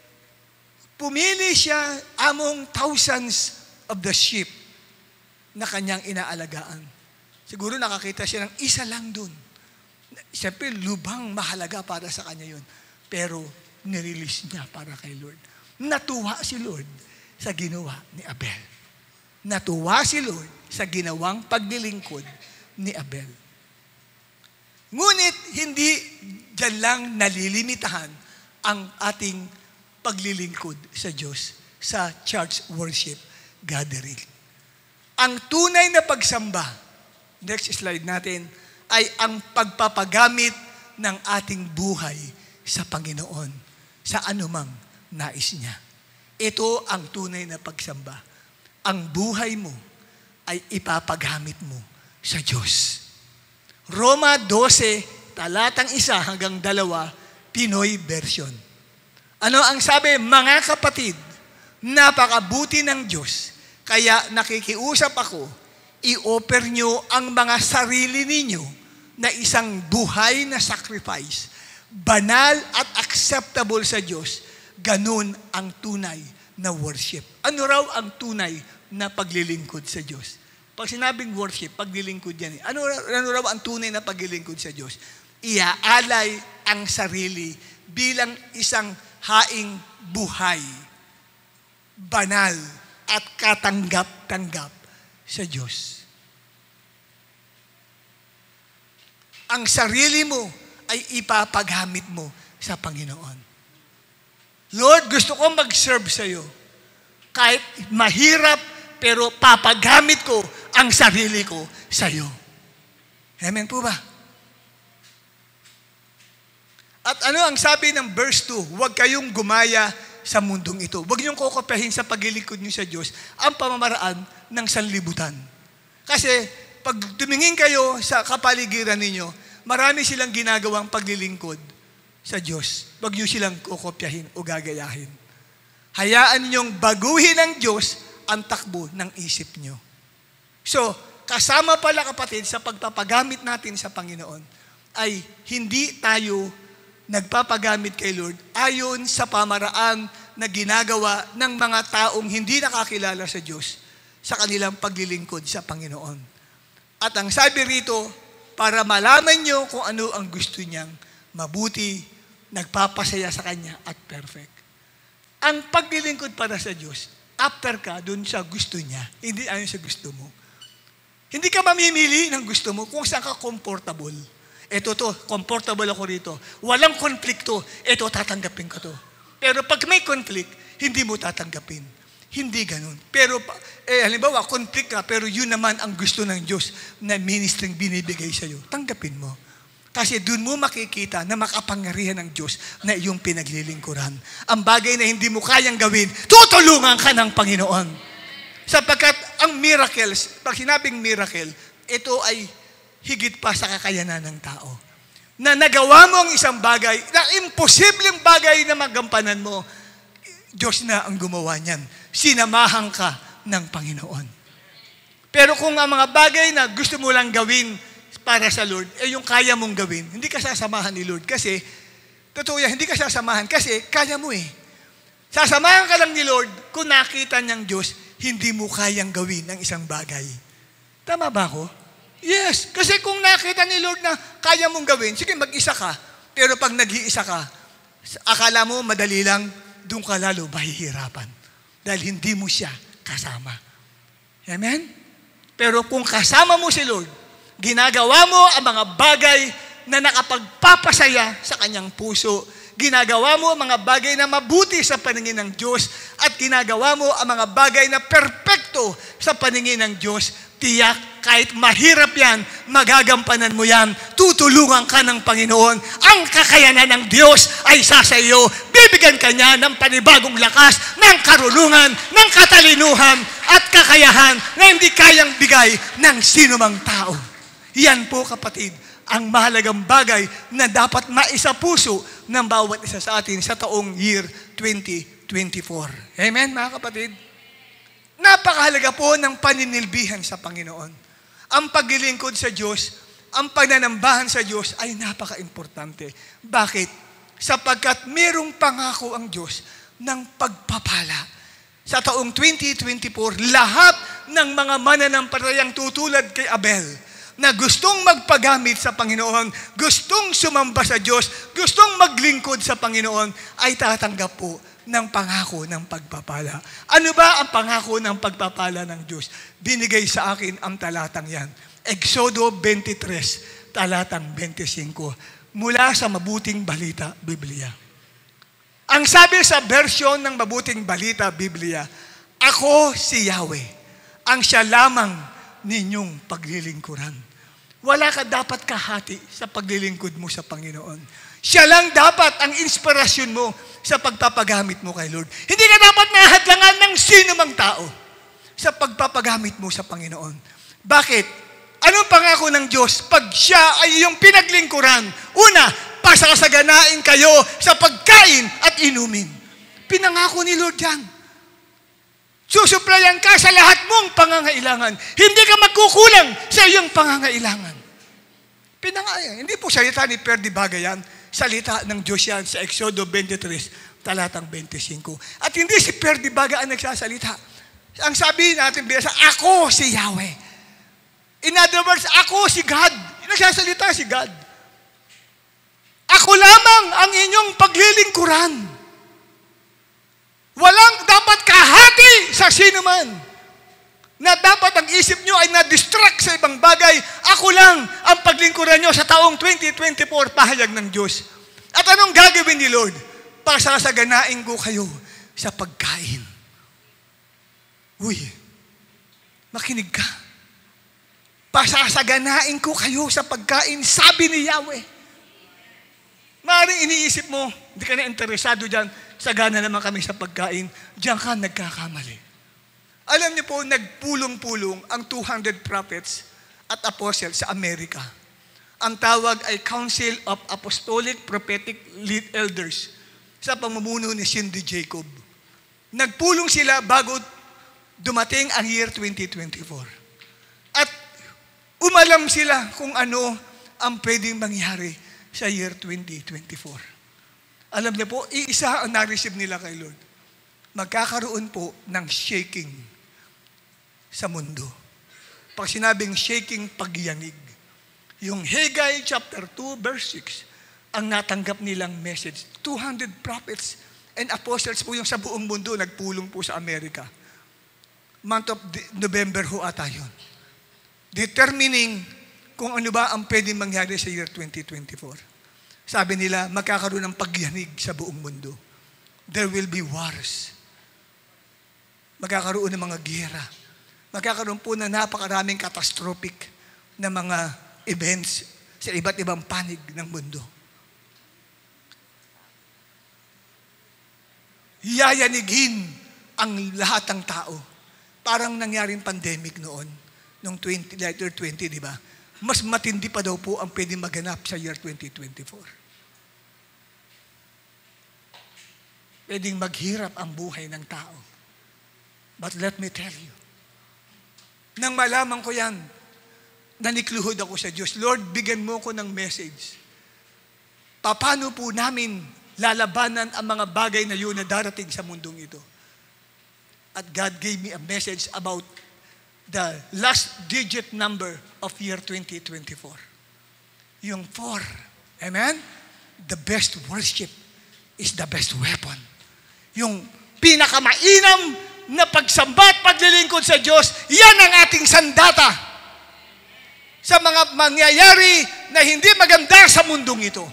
pumili siya among thousands of the sheep na kanyang inaalagaan. Siguro nakakita siya ng isa lang dun. Siyempre, lubang mahalaga para sa kanya yun. Pero, nirelease niya para kay Lord. Natuwa si Lord sa ginawa ni Abel. Natuwa si Lord sa ginawang paglilingkod ni Abel. Ngunit, hindi dyan lang nalilimitahan ang ating paglilingkod sa Diyos sa church worship gathering. Ang tunay na pagsamba, next slide natin, ay ang pagpapagamit ng ating buhay sa Panginoon sa anumang nais niya. Ito ang tunay na pagsamba. Ang buhay mo ay ipapagamit mo sa Diyos. Roma twelve, talatang isa hanggang dalawa, Pinoy version. Ano ang sabi? Mga kapatid, napakabuti ng Diyos, kaya nakikiusap ako, i-offer nyo ang mga sarili ninyo na isang buhay na sacrifice, banal at acceptable sa Diyos. Ganun ang tunay na worship. Ano raw ang tunay na paglilingkod sa Diyos? Pag sinabing worship, paglilingkod yan. Eh. Ano, ano raw ang tunay na paglilingkod sa Diyos? Iaalay ang sarili bilang isang haing buhay, banal at katanggap-tanggap sa Diyos. Ang sarili mo ay ipapagamit mo sa Panginoon. Lord, gusto ko mag-serve sa'yo. Kahit mahirap, pero papagamit ko ang sarili ko sa'yo. Amen po ba? At ano ang sabi ng verse two? Huwag kayong gumaya sa mundong ito. Huwag niyong kokopyahin sa paglilingkod niyo sa Diyos ang pamamaraan ng sanlibutan. Kasi pag tumingin kayo sa kapaligiran ninyo, marami silang ginagawang paglilingkod sa Diyos. Huwag niyo silang kokopyahin o gagayahin. Hayaan ninyong baguhin ng Diyos ang takbo ng isip niyo. So, kasama pala kapatid sa pagpapagamit natin sa Panginoon ay hindi tayo nagpapagamit kay Lord ayon sa pamaraan na ginagawa ng mga taong hindi nakakilala sa Diyos sa kanilang paglilingkod sa Panginoon. At ang sabi rito, para malaman nyo kung ano ang gusto niyang mabuti, nagpapasaya sa Kanya at perfect. Ang paglilingkod para sa Diyos, after ka dun sa gusto niya, hindi ayon sa gusto mo. Hindi ka mamimili ng gusto mo kung saan ka comfortable. Ito to, comfortable ako rito. Walang konflikto, ito tatanggapin ko to. Pero pag may conflict, hindi mo tatanggapin. Hindi ganun. Pero, eh, halimbawa, conflict ka, pero yun naman ang gusto ng Diyos na ministering binibigay sa'yo. Tanggapin mo. Kasi dun mo makikita na makapangyarihan ng Diyos na iyong pinaglilingkuran. Ang bagay na hindi mo kayang gawin, tutulungan ka ng Panginoon. Sapagkat ang miracles, pag sinabing miracle, ito ay higit pa sa kakayanan ng tao. Na nagawa mo ang isang bagay, na imposibleng bagay na magampanan mo, Diyos na ang gumawa niyan. Sinamahan ka ng Panginoon. Pero kung ang mga bagay na gusto mo lang gawin para sa Lord, eh yung kaya mong gawin, hindi ka sasamahan ni Lord kasi, totoo yan, hindi ka sasamahan kasi kaya mo eh. Sasamahan ka lang ni Lord kung nakita niyang Diyos, hindi mo kayang gawin ang isang bagay. Tama ba ako? Yes, kasi kung nakita ni Lord na kaya mong gawin, sige mag-isa ka. Pero pag nag-iisa ka, akala mo madali lang, doon ka lalo mahihirapan. Dahil hindi mo siya kasama. Amen? Pero kung kasama mo si Lord, ginagawa mo ang mga bagay na nakapagpapasaya sa kanyang puso. Ginagawa mo ang mga bagay na mabuti sa paningin ng Diyos at ginagawa mo ang mga bagay na perpekto sa paningin ng Diyos. Tiyak, kahit mahirap yan, magagampanan mo yan. Tutulungan ka ng Panginoon. Ang kakayanan ng Diyos ay sa iyo. Bibigyan ka niya ng panibagong lakas, ng karunungan, ng katalinuhan at kakayahan na hindi kayang bigay ng sinumang tao. Yan po kapatid, ang mahalagang bagay na dapat maisapuso ng bawat isa sa atin sa taong year twenty twenty-four. Amen mga kapatid? Napakahalaga po ng paninilbihan sa Panginoon. Ang paglilingkod sa Diyos, ang pagnanambahan sa Diyos ay napaka-importante. Bakit? Sapagkat mayroong pangako ang Diyos ng pagpapala. Sa taong twenty twenty-four, lahat ng mga mananampalatayang tutulad kay Abel, na gustong magpagamit sa Panginoon, gustong sumamba sa Diyos, gustong maglingkod sa Panginoon, ay tatanggap po ng pangako ng pagpapala. Ano ba ang pangako ng pagpapala ng Diyos? Binigay sa akin ang talatang yan. Exodo twenty-three, talatang twenty-five. Mula sa Mabuting Balita, Biblia. Ang sabi sa version ng Mabuting Balita, Biblia, ako si Yahweh, ang siya lamang ninyong paglilingkuran. Wala ka dapat kahati sa paglilingkod mo sa Panginoon. Siya lang dapat ang inspirasyon mo sa pagpapagamit mo kay Lord. Hindi ka dapat nahadlangan ng sino mang tao sa pagpapagamit mo sa Panginoon. Bakit? Anong pangako ng Diyos pag siya ay iyong pinaglingkuran? Una, pasasaganain kayo sa pagkain at inumin. Pinangako ni Lord yan. Susuplayan ka sa lahat mong pangangailangan. Hindi ka magkukulang sa iyong pangangailangan. Pinangako. Hindi po salita ni Perdi Bagay yan. Salita ng Diyos yan sa Exodo twenty-three, talatang twenty-five. At hindi si Perdi Bagay ang nagsasalita. Ang sabi natin, bisa, ako si Yahweh. In other words, ako si God. Nagsasalita si God. Ako lamang ang inyong paglilingkuran. Walang dapat kahati sa sino man. Na dapat ang isip nyo ay na-distract sa ibang bagay. Ako lang ang paglingkuran nyo sa taong twenty twenty-four, pahayag ng Diyos. At anong gagawin ni Lord? pasasaganain ko kayo sa pagkain. Uy, makinig ka. Pasasaganain ko kayo sa pagkain, sabi ni Yahweh. Maaaring iniisip mo, hindi ka na interesado dyan, sagana naman kami sa pagkain, diyan ka nagkakamali. Alam niyo po, nagpulong-pulong ang two hundred prophets at apostles sa Amerika. Ang tawag ay Council of Apostolic Prophetic Lead Elders sa pamumuno ni Cindy Jacob. Nagpulong sila bago dumating ang year twenty twenty-four. At umalam sila kung ano ang pwedeng mangyari sa year twenty twenty-four. Alam niyo po, iisa ang na-receive nila kay Lord. Magkakaroon po ng shaking sa mundo. Pag sinabing shaking, pagyanig. Yung Haggai chapter two verse six, ang natanggap nilang message. two hundred prophets and apostles po yung sa buong mundo nagpulong po sa Amerika. Month of November ho ata yun. Determining kung ano ba ang pwedeng mangyari sa year twenty twenty-four. Sabi nila, magkakaroon ng pagyanig sa buong mundo. There will be wars. Magkakaroon ng mga giyera. Magkakaroon po na napakaraming catastrophic na mga events sa iba't ibang panig ng mundo. Yayanigin ang lahat ng tao. Parang nangyaring pandemic noon, noong twenty, later twenty, di ba? Mas matindi pa daw po ang pwedeng maganap sa year twenty twenty-four. Pwedeng maghirap ang buhay ng tao. But let me tell you, nang malaman ko yan, nanikluhod ako sa Diyos. Lord, bigyan mo ko ng message. Paano po namin lalabanan ang mga bagay na yun na darating sa mundong ito? At God gave me a message about the last digit number of year twenty twenty-four. Yung four. Amen? The best worship is the best weapon. Yung pinakamainam na pagsamba at paglilingkod sa Diyos, yan ang ating sandata sa mga mangyayari na hindi maganda sa mundong ito.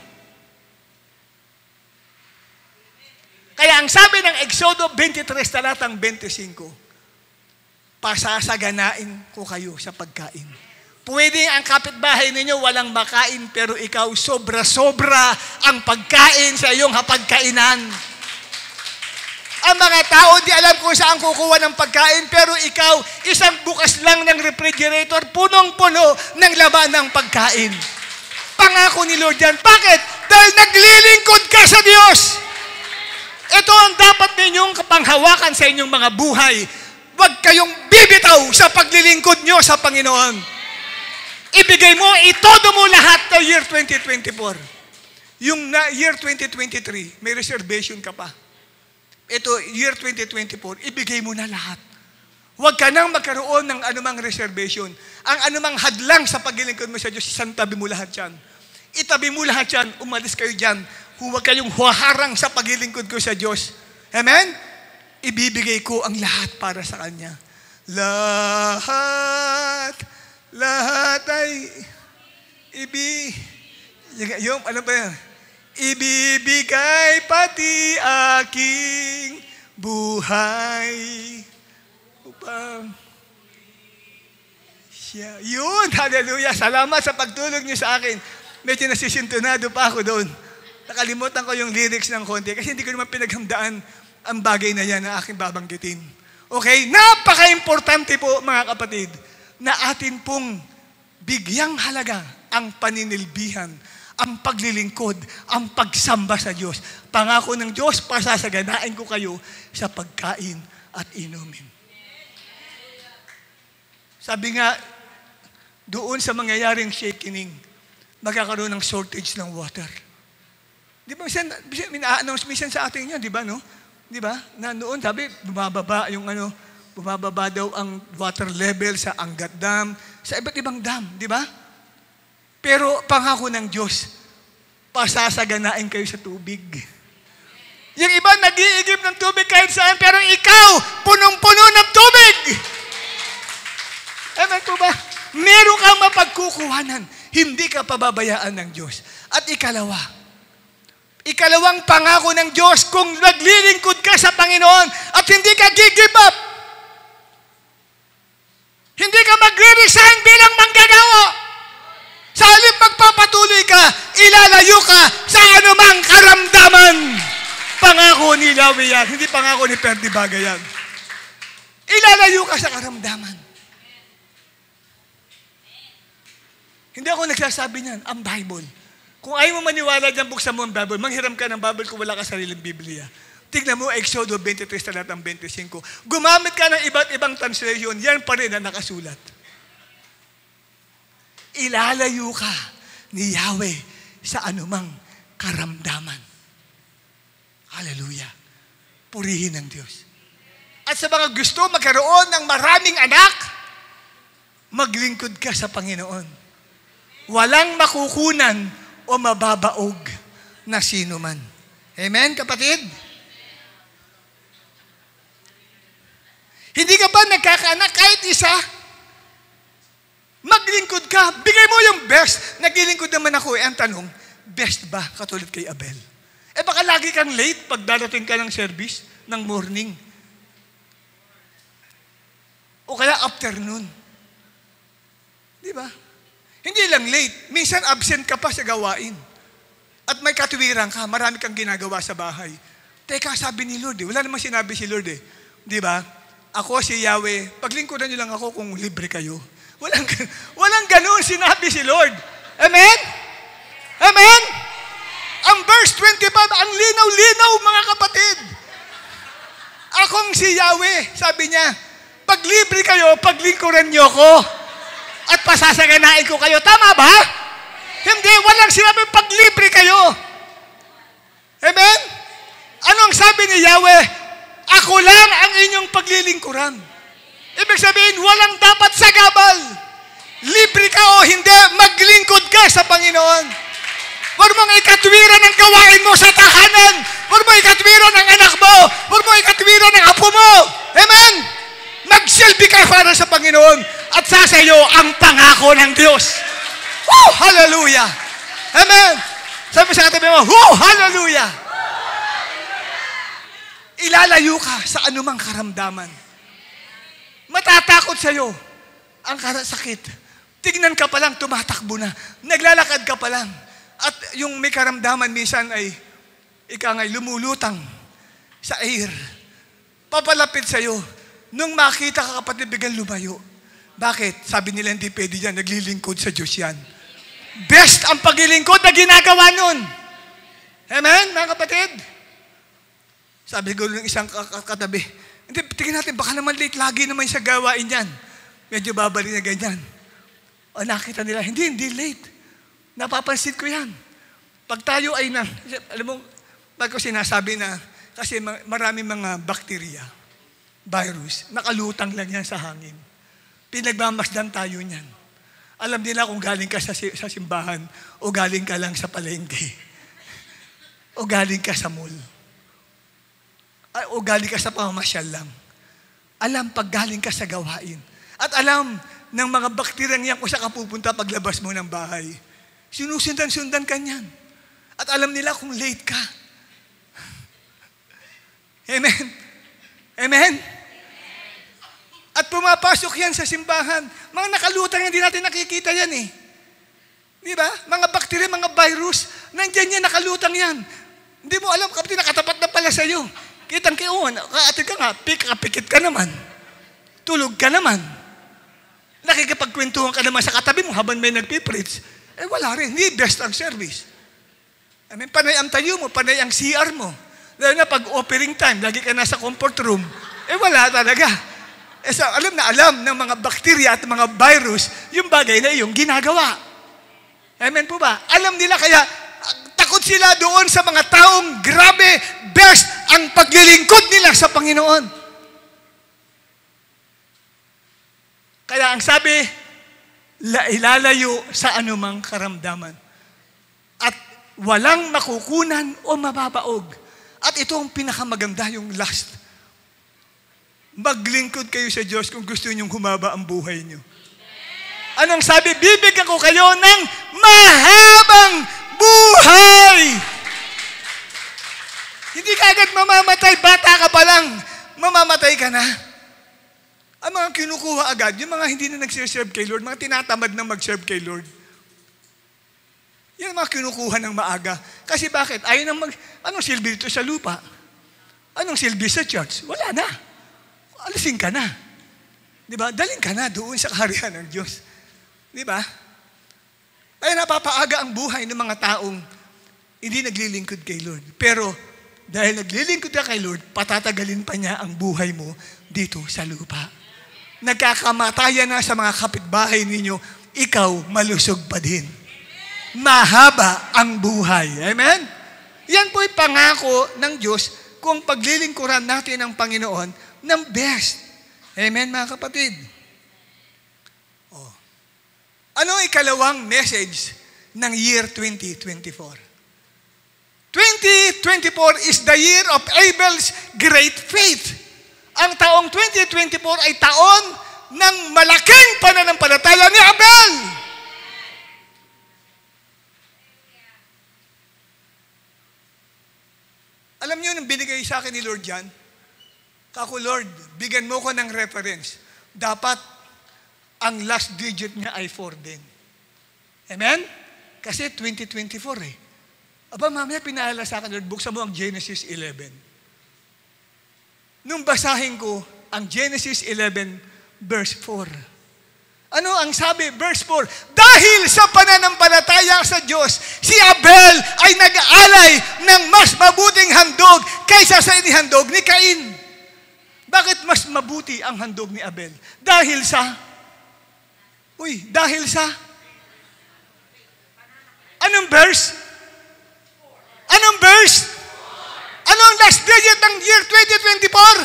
Kaya ang sabi ng Exodo twenty-three, talatang twenty-five, pasasaganain ko kayo sa pagkain. Pwede ang kapitbahay ninyo walang makain, pero ikaw sobra-sobra ang pagkain sa iyong hapagkainan. Ang mga tao di alam kung saan kukuha ng pagkain, pero ikaw, isang bukas lang ng refrigerator, punong-puno ng laman ng pagkain. Pangako ni Lord yan. Bakit? Dahil naglilingkod ka sa Diyos. Ito ang dapat ninyong kapanghawakan sa inyong mga buhay. Huwag kayong bibitaw sa paglilingkod nyo sa Panginoon. Ibigay mo, itodo mo lahat ng year twenty twenty-four. Yung na year twenty twenty-three, may reservation ka pa. Ito, year twenty twenty-four, ibigay mo na lahat. Huwag ka nang magkaroon ng anumang reservation. Ang anumang hadlang sa paglilingkod mo sa Diyos, isantabi mo lahat yan. Itabi mo lahat yan, umalis kayo dyan. Huwag kayong huharang sa paglilingkod ko sa Diyos. Amen? Ibibigay ko ang lahat para sa Kanya. Lahat, lahat ay ibi, yung, ano ba yan? Ibibigay pati aking buhay upang siya. Yun, hallelujah. Salamat sa pagtulog niyo sa akin. Medyo nasisintonado pa ako doon. Nakalimutan ko yung lyrics ng konti kasi hindi ko naman pinaghandaan ang bagay na yan na aking babanggitin. Okay? Napaka-importante po, mga kapatid, na atin pong bigyang halaga ang paninilbihan, ang paglilingkod, ang pagsamba sa Diyos. Pangako ng Diyos, pasasaganain ko kayo sa pagkain at inumin. Sabi nga, doon sa mangyayaring shakening, magkakaroon ng shortage ng water. Di ba, minsan, mina-announce minsan sa atin yun, di ba, no? Di ba? Na noon, sabi, bumababa yung ano, bumababa daw ang water level sa Angat Dam, sa iba't ibang dam, di ba? Pero pangako ng Diyos, pasasaganain kayo sa tubig. Yung iba nag-iigib ng tubig kahit saan, pero ikaw, punong-puno ng tubig. Amen po ba? Meron kang mapagkukuhanan. Hindi ka pababayaan ng Diyos. At ikalawa, Ikalawang pangako ng Diyos, kung naglilingkod ka sa Panginoon at hindi ka gi-give up, hindi ka magre-resign bilang manggagawa, sa halip magpapatuloy ka, ilalayo ka sa anumang karamdaman. Pangako ni Yahweh yan, hindi pangako ni Perdi Bagay yan. Ilalayo ka sa karamdaman. Hindi ako nagsasabi niyan, ang Bible. Kung ayaw mo maniwala dyan, buksan mo ang Bible. Manghiram ka ng Bible kung wala ka sariling Biblia. Tignan mo, Exodo twenty-three, talatang twenty-five. Gumamit ka ng iba't ibang translation, yan pa rin na nakasulat. Ilalayo ka ni Yahweh sa anumang karamdaman. Hallelujah. Purihin ng Diyos. At sa mga gusto magkaroon ng maraming anak, maglingkod ka sa Panginoon. Walang makukunan o mababaog na sino man. Amen, kapatid? Hindi ka ba nagkakaanak kahit isa? Maglingkod ka. Bigay mo yung best. Naglilingkod naman ako. Eh, ang tanong, best ba katulad kay Abel? Eh baka lagi kang late pag darating ka ng service ng morning. O kaya afternoon. Di ba? Hindi lang late. Minsan absent ka pa sa gawain. At may katuwiran ka, marami kang ginagawa sa bahay. Teka, sabi ni Lord eh. Wala namang sinabi si Lord eh. Di ba? Ako si Yahweh, paglingkuran niyo lang ako kung libre kayo. Walang, walang ganoon sinabi si Lord. Amen? Amen? Ang verse twenty-five, ang linaw-linaw mga kapatid. Akong si Yahweh, sabi niya, pag libre kayo, paglingkuran niyo ako. At pasasaganain ko kayo. Tama ba? Hindi, walang sinabi pag libre kayo. Amen? Anong sabi ni Yahweh? Ako lang ang inyong paglilingkuran. Ibig sabihin, walang dapat sagabal. Libre ka o hindi, maglingkod ka sa Panginoon. Huwag mong ikatwiran ang gawain mo sa tahanan. Huwag mong ikatwiran ang anak mo. Huwag mong ikatwiran ang apo mo. Amen? Magsilbi ka para sa Panginoon at sasayo ang pangako ng Diyos. Woo! Hallelujah! Amen! Sabi sa katabi mo, woo! Hallelujah! Ilalayo ka sa anumang karamdaman. Matatakot sa'yo ang sakit. Tignan ka pa lang, tumatakbo na. Naglalakad ka pa lang. At yung may karamdaman minsan ay ika nga'y lumulutang sa air. Papalapit sa'yo. Nung makita ka kapatid, biglang lumayo. Bakit? Sabi nila hindi pwede yan, naglilingkod sa Diyos yan. Best ang paglilingkod na ginagawa nun. Amen, mga kapatid? Sabi ko ng isang katabi, hindi, tingnan natin, baka naman late lagi naman sa gawain yan. Medyo babalik na ganyan. O nakita nila, hindi, hindi late. Napapansin ko yan. Pag tayo ay na, alam mo, ba't ko sinasabi na, kasi maraming mga bakterya, virus, nakalutang lang yan sa hangin. Pinagmamasdan tayo niyan. Alam nila kung galing ka sa, sa simbahan o galing ka lang sa palengke o galing ka sa mall o galing ka sa pamamasyal lang. Alam pag galing ka sa gawain. At alam ng mga bakteryang yan kung saan ka pupunta paglabas mo ng bahay. Sinusundan-sundan ka niyan. At alam nila kung late ka. Amen? Amen? At pumapasok yan sa simbahan. Mga nakalutang, hindi natin nakikita yan eh. Di ba? Mga bakterya, mga virus, nandiyan yan, nakalutang yan. Hindi mo alam, kapatid, nakatapat na pala sa'yo. Kitang kiuhan, kaatid ka nga, pikit ka naman. Tulog ka naman. Nakikipagkwentuhan ka naman sa katabi mo habang may nagpipreach. Eh wala rin, hindi best ang service. I mean, panay ang tayo mo, panay ang C R mo. Lalo na pag offering time, lagi ka nasa comfort room. Eh wala talaga. Eh, so, alam na alam ng mga bakterya at mga virus yung bagay na iyong ginagawa. Amen po ba? Alam nila kaya takot sila doon sa mga taong grabe, best ang paglilingkod nila sa Panginoon. Kaya ang sabi, ilalayo sa anumang karamdaman. At walang makukunan o mababaog. At ito ang pinakamaganda, yung last. Maglingkod kayo sa Diyos kung gusto niyong humaba ang buhay niyo. Anong sabi? Bibigyan ko kayo ng mahabang buhay. Hindi ka agad mamamatay, bata ka pa lang, mamamatay ka na. Ang mga kinukuha agad, yung mga hindi na nagsiserve kay Lord, mga tinatamad na mag-serve kay Lord. Yan ang mga kinukuha ng maaga. Kasi bakit? Ayaw nang mag... Anong silbi dito sa lupa? Anong silbi sa church? Wala na. Alisin ka na. Di ba? Daling ka na doon sa kaharian ng Diyos. Di ba? Ay napapaaga ang buhay ng mga taong hindi naglilingkod kay Lord. Pero dahil naglilingkod ka kay Lord, patatagalin pa niya ang buhay mo dito sa lupa. Nagkakamatayan na sa mga kapitbahay ninyo, ikaw malusog pa din. Mahaba ang buhay. Amen? Yan po'y pangako ng Diyos kung paglilingkuran natin ang Panginoon ng best. Amen, mga kapatid? Oh. Ano ang ikalawang message ng year twenty twenty-four? twenty twenty-four is the year of Abel's great faith. Ang taong twenty twenty-four ay taon ng malaking pananampalataya ni Abel. Alam niyo, nang binigay sa akin ni Lord yan, kako, Lord, bigyan mo ko ng reference. Dapat ang last digit niya ay four din. Amen? Kasi twenty twenty-four eh. Aba, mamaya pinaalala sa akin, Lord, buksan mo ang Genesis eleven. Nung basahin ko ang Genesis eleven, verse four. Ano ang sabi? Verse four. Dahil sa pananampalataya sa Diyos, si Abel ay nag-aalay ng mas mabuting handog kaysa sa inihandog ni Cain. Bakit mas mabuti ang handog ni Abel? Dahil sa, uy, dahil sa, anong verse? Anong verse? Anong last digit ng year twenty twenty-four?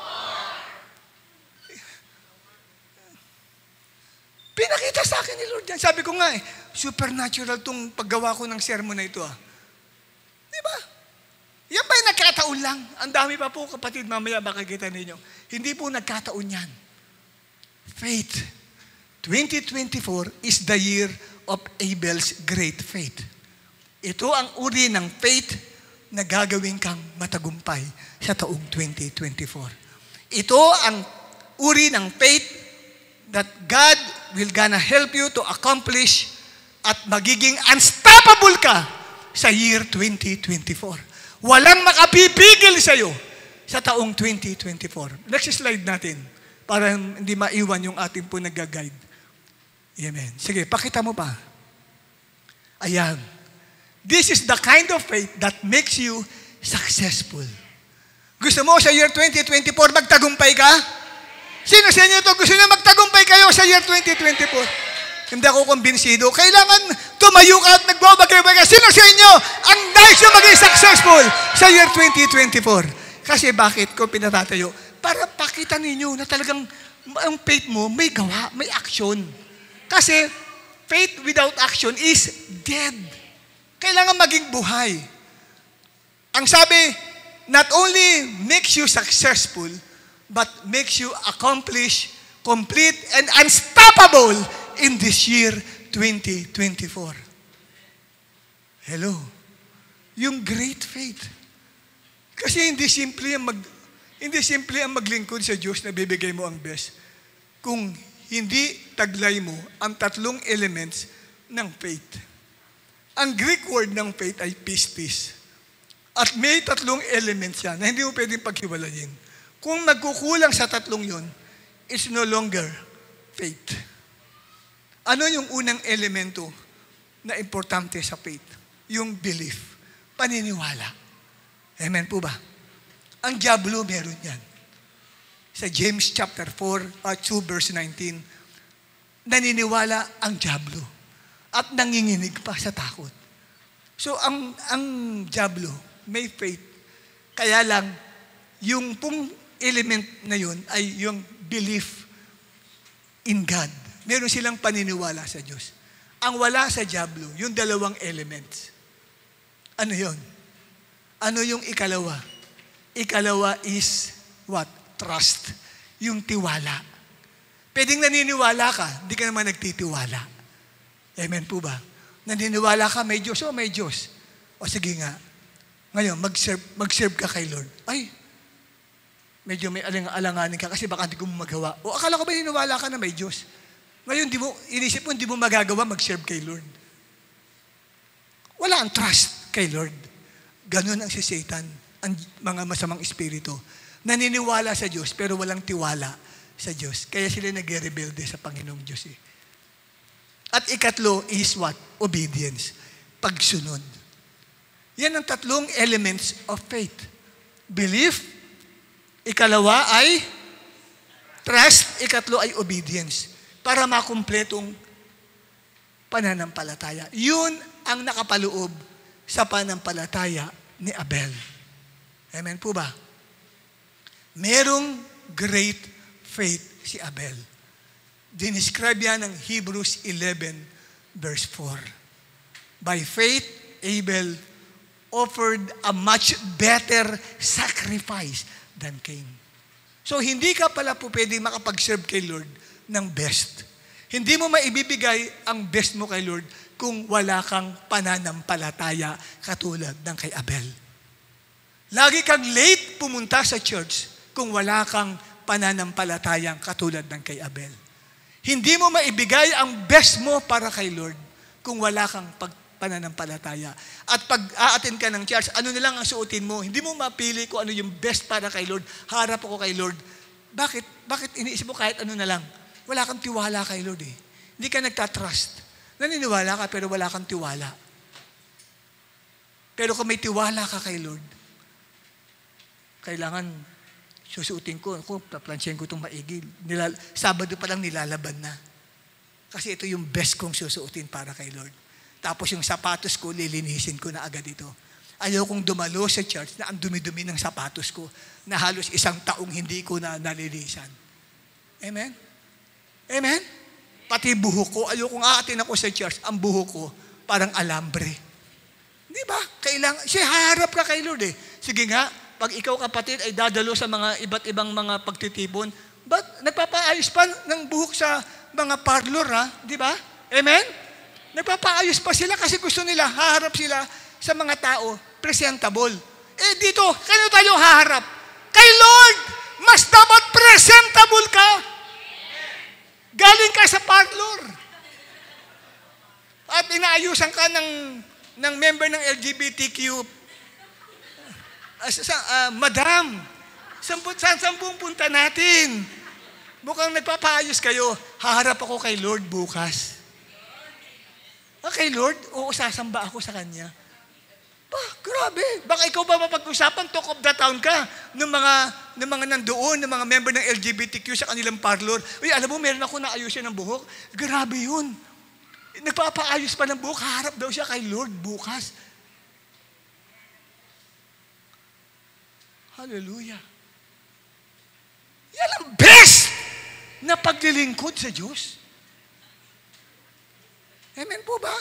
Pinakita sa akin ni Lord yan. Sabi ko nga eh, supernatural tong paggawa ko ng sermon na ito ah. Di ba? Yan ba'y nagkataon lang? Ang dami pa po, kapatid, mamaya makikita ninyo. Hindi po nagkataon yan. Faith. twenty twenty-four is the year of Abel's great faith. Ito ang uri ng faith na gagawin kang matagumpay sa taong twenty twenty-four. Ito ang uri ng faith that God will gonna help you to accomplish at magiging unstoppable ka sa year twenty twenty-four. Walang makapipigil sa iyo sa taong twenty twenty-four. Next slide natin para hindi maiwan yung ating po nag-guide. Amen. Sige, pakita mo pa. Ayan. This is the kind of faith that makes you successful. Gusto mo sa year twenty twenty-four magtagumpay ka? Sino sa inyo ito gusto niya magtagumpay kayo sa year twenty twenty-four? Hindi ako kumbinsido. Kailangan tumayo ka at nagbabagay-bagay ka. Sino sa inyo ang nais nyo maging successful sa year twenty twenty-four? Kasi bakit ko pinatatayo? Para pakita ninyo na talagang ang faith mo may gawa, may action. Kasi faith without action is dead. Kailangan maging buhay. Ang sabi, not only makes you successful, but makes you accomplish, complete, and unstoppable in this year twenty twenty-four. Hello. Yung great faith. Kasi hindi simple ang mag hindi simple ang maglingkod sa Diyos na bibigay mo ang best. Kung hindi taglay mo ang tatlong elements ng faith. Ang Greek word ng faith ay pistis. At may tatlong elements yan na hindi mo pwedeng paghiwalayin. Kung nagkukulang sa tatlong yon, it's no longer faith. Ano yung unang elemento na importante sa faith? Yung belief. Paniniwala. Amen po ba? Ang diablo meron yan. Sa James chapter four, uh, two verse nineteen, naniniwala ang diablo at nanginginig pa sa takot. So ang ang diablo may faith. Kaya lang yung pong element na yun ay yung belief in God. Meron silang paniniwala sa Diyos. Ang wala sa diablo, yung dalawang elements. Ano yun? Ano yung ikalawa? Ikalawa is what? Trust. Yung tiwala. Pwedeng naniniwala ka, hindi ka naman nagtitiwala. Amen po ba? Naniniwala ka, may Diyos o may Diyos. O sige nga. Ngayon, mag-serve, mag-serve ka kay Lord. Ay, medyo may alang-alanganin ka kasi baka hindi ko magawa. O akala ko ba hiniwala ka na may Diyos? Ngayon, di mo, inisip mo, hindi mo magagawa mag-serve kay Lord. Wala ang trust kay Lord. Ganun ang si Satan, ang mga masamang espiritu. Naniniwala sa Diyos, pero walang tiwala sa Diyos. Kaya sila nag-rebelde sa Panginoong Diyos. Eh. At ikatlo is what? Obedience. Pagsunod. Yan ang tatlong elements of faith. Belief, ikalawa ay trust, ikatlo ay obedience. Para makumpletong pananampalataya. Yun ang nakapaloob sa pananampalataya ni Abel. Amen po ba? Merong great faith si Abel. Dinescribe yan ng Hebrews eleven verse four. By faith, Abel offered a much better sacrifice than Cain. So, hindi ka pala po pwede makapag-serve kay Lord ng best. Hindi mo maibibigay ang best mo kay Lord kung wala kang pananampalataya katulad ng kay Abel. Lagi kang late pumunta sa church kung wala kang pananampalatayang katulad ng kay Abel. Hindi mo maibigay ang best mo para kay Lord kung wala kang pag pananampalataya. At pag a-attend ka ng church, ano na lang ang suotin mo? Hindi mo mapili kung ano yung best para kay Lord. Harap ako kay Lord. Bakit? Bakit iniisip mo kahit ano na lang? Wala kang tiwala kay Lord eh. Hindi ka nagtatrust. Naniniwala ka pero wala kang tiwala. Pero kung may tiwala ka kay Lord, kailangan susuotin ko, kung taplansyahin ko itong maigi. Nilal- Sabado pa lang nilalaban na. Kasi ito yung best kong susuotin para kay Lord. Tapos yung sapatos ko, lilinisin ko na agad ito. Ayaw kong dumalo sa church na ang dumi-dumi ng sapatos ko na halos isang taong hindi ko na nalilisan. Amen? Amen? Pati buhok ko, ayaw kong aatin ako sa church, ang buhok ko parang alambre. Di ba? Kailangan, siya harap ka kay Lord eh. Sige nga, pag ikaw kapatid ay dadalo sa mga iba't ibang mga pagtitipon, ba't nagpapaayos pa ng buhok sa mga parlor ha? Di ba? Amen? Nagpapaayos pa sila kasi gusto nila, haharap sila sa mga tao, presentable. Eh dito, kano tayo haharap? Kay Lord, mas dapat presentable ka. Galing ka sa parlor. At inaayusan ka ng, ng member ng L G B T Q. Uh, sa, uh, Madam, saan, saan, saan punta natin? Mukhang nagpapaayos kayo, haharap ako kay Lord bukas. Okay, Lord, oo, sasamba ako sa Kanya. Ba, grabe. Baka ikaw ba mapag-usapan, talk of the town ka ng mga, ng mga nandoon, ng mga member ng L G B T Q sa kanilang parlor. Uy, alam mo, meron ako na ayusin ng buhok. Grabe yun. Nagpapaayos pa ng buhok, harap daw siya kay Lord bukas. Hallelujah. Yan ang best na paglilingkod sa Diyos. Amen po ba?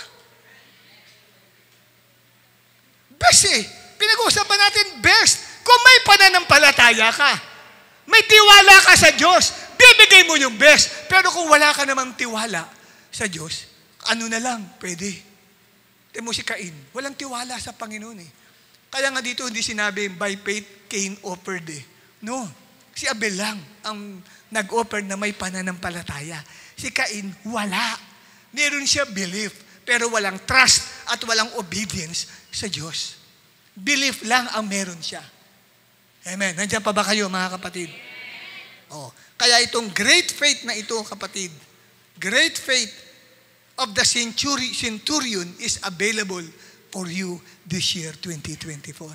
Best eh. Pinag-uusapan natin best. Kung may pananampalataya ka, may tiwala ka sa Diyos, bibigay mo yung best. Pero kung wala ka namang tiwala sa Diyos, ano na lang, pwede. Tignan mo si Cain, walang tiwala sa Panginoon eh. Kaya nga dito hindi sinabi, by faith, Cain offered eh. No, si Abel lang ang nag-offer na may pananampalataya. Si Cain, wala. Meron siya belief, pero walang trust at walang obedience sa Diyos. Belief lang ang meron siya. Amen. Nandiyan pa ba kayo, mga kapatid? Oh. Kaya itong great faith na ito, kapatid, great faith of the centuri- centurion is available for you this year, twenty twenty-four.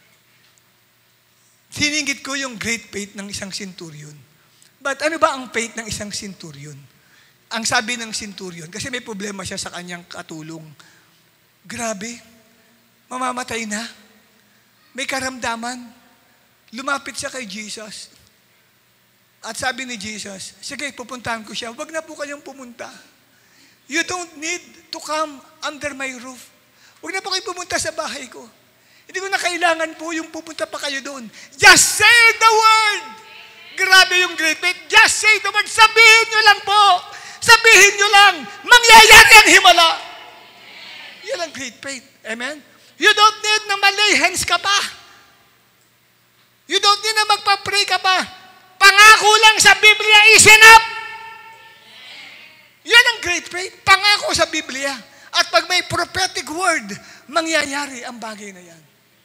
Siningit ko yung great faith ng isang centurion. But ano ba ang faith ng isang centurion? Ang sabi ng centurion, kasi may problema siya sa kanyang katulong. Grabe, mamamatay na. May karamdaman. Lumapit siya kay Jesus. At sabi ni Jesus, sige, pupuntahan ko siya. Huwag na po kayong pumunta. You don't need to come under my roof. Huwag na po kayo pumunta sa bahay ko. Hindi ko na kailangan po yung pupunta pa kayo doon. Just say the word. Grabe yung great faith. Just say the word. Sabihin nyo lang po. Sabihin nyo lang, mangyayari ang himala. Yan ang great faith. Amen? You don't need na malay hands ka pa. You don't need na magpa-pray ka pa. Pangako lang sa Biblia is enough. Yan ang great faith. Pangako sa Biblia. At pag may prophetic word, mangyayari ang bagay na yan.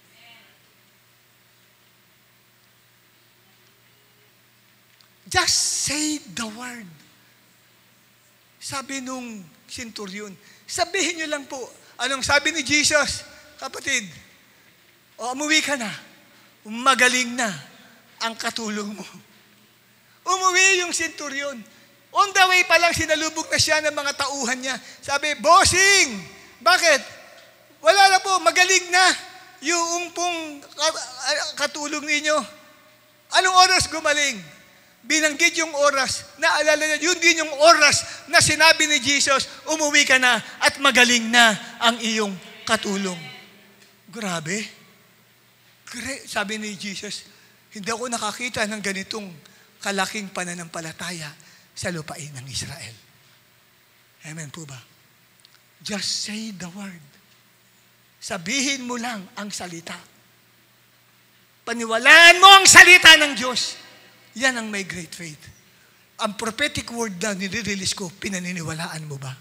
Just say the word. Sabi nung centurion, sabihin niyo lang po, anong sabi ni Jesus? Kapatid, o umuwi ka na, magaling na ang katulong mo. Umuwi yung centurion. On the way pa lang, sinalubog na siya ng mga tauhan niya. Sabi, bossing, bakit? Wala na po, magaling na yung pong katulong ninyo. Anong oras gumaling? Binanggit yung oras, naalala niya, yun din yung oras na sinabi ni Jesus, umuwi ka na at magaling na ang iyong katulong. Grabe. Great. Sabi ni Jesus, hindi ako nakakita ng ganitong kalaking pananampalataya sa lupain ng Israel. Amen po ba? Just say the word. Sabihin mo lang ang salita. Paniwalaan mo ang salita ng Diyos. Yan ang may great faith. Ang prophetic word na nire-release ko, pinaniniwalaan mo ba?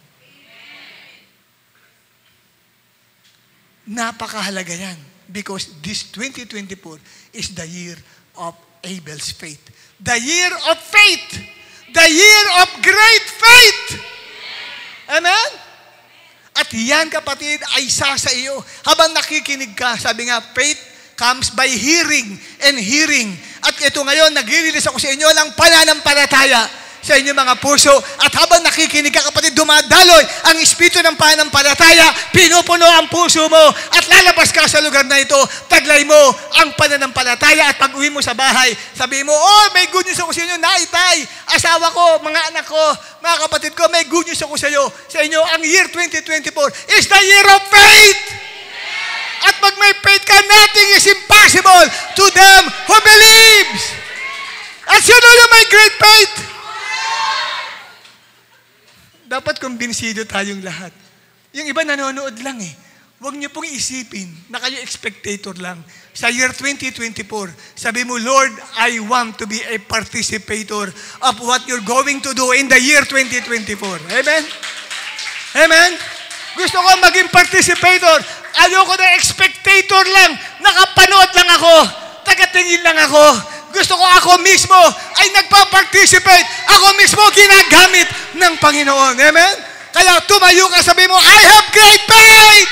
Napakahalaga yan. Because this twenty twenty-four is the year of Abel's faith. The year of faith. The year of great faith. Amen? At yan, kapatid, ay isa sa iyo. Habang nakikinig ka, sabi nga, faith comes by hearing and hearing. At ito ngayon, nag-release ako sa inyo ng pananampalataya sa inyo mga puso. At habang nakikinig ka, kapatid, dumadaloy ang espiritu ng pananampalataya, pinupuno ang puso mo, at lalabas ka sa lugar na ito, taglay mo ang pananampalataya, at pag-uwi mo sa bahay, sabihin mo, oh, may good news ako sa inyo, naitay, asawa ko, mga anak ko, mga kapatid ko, may good news ako sa inyo. Sa inyo, ang year twenty twenty-four is the year of faith. At pag may faith ka, nothing is impossible to them who believes. At sino yung may great faith? Dapat kumbinsido tayong lahat. Yung iba nanonood lang eh. Huwag niyo pong isipin na kayo spectator lang. Sa year twenty twenty-four, sabi mo, Lord, I want to be a participator of what you're going to do in the year twenty twenty-four. Amen? Amen? Gusto ko maging participator. Ayoko na spectator lang. Nakapanood lang ako. Tagatingin lang ako. Gusto ko ako mismo ay nagpa-participate. Ako mismo ginagamit ng Panginoon. Amen? Kaya tumayo ka, sabi mo, I have great faith!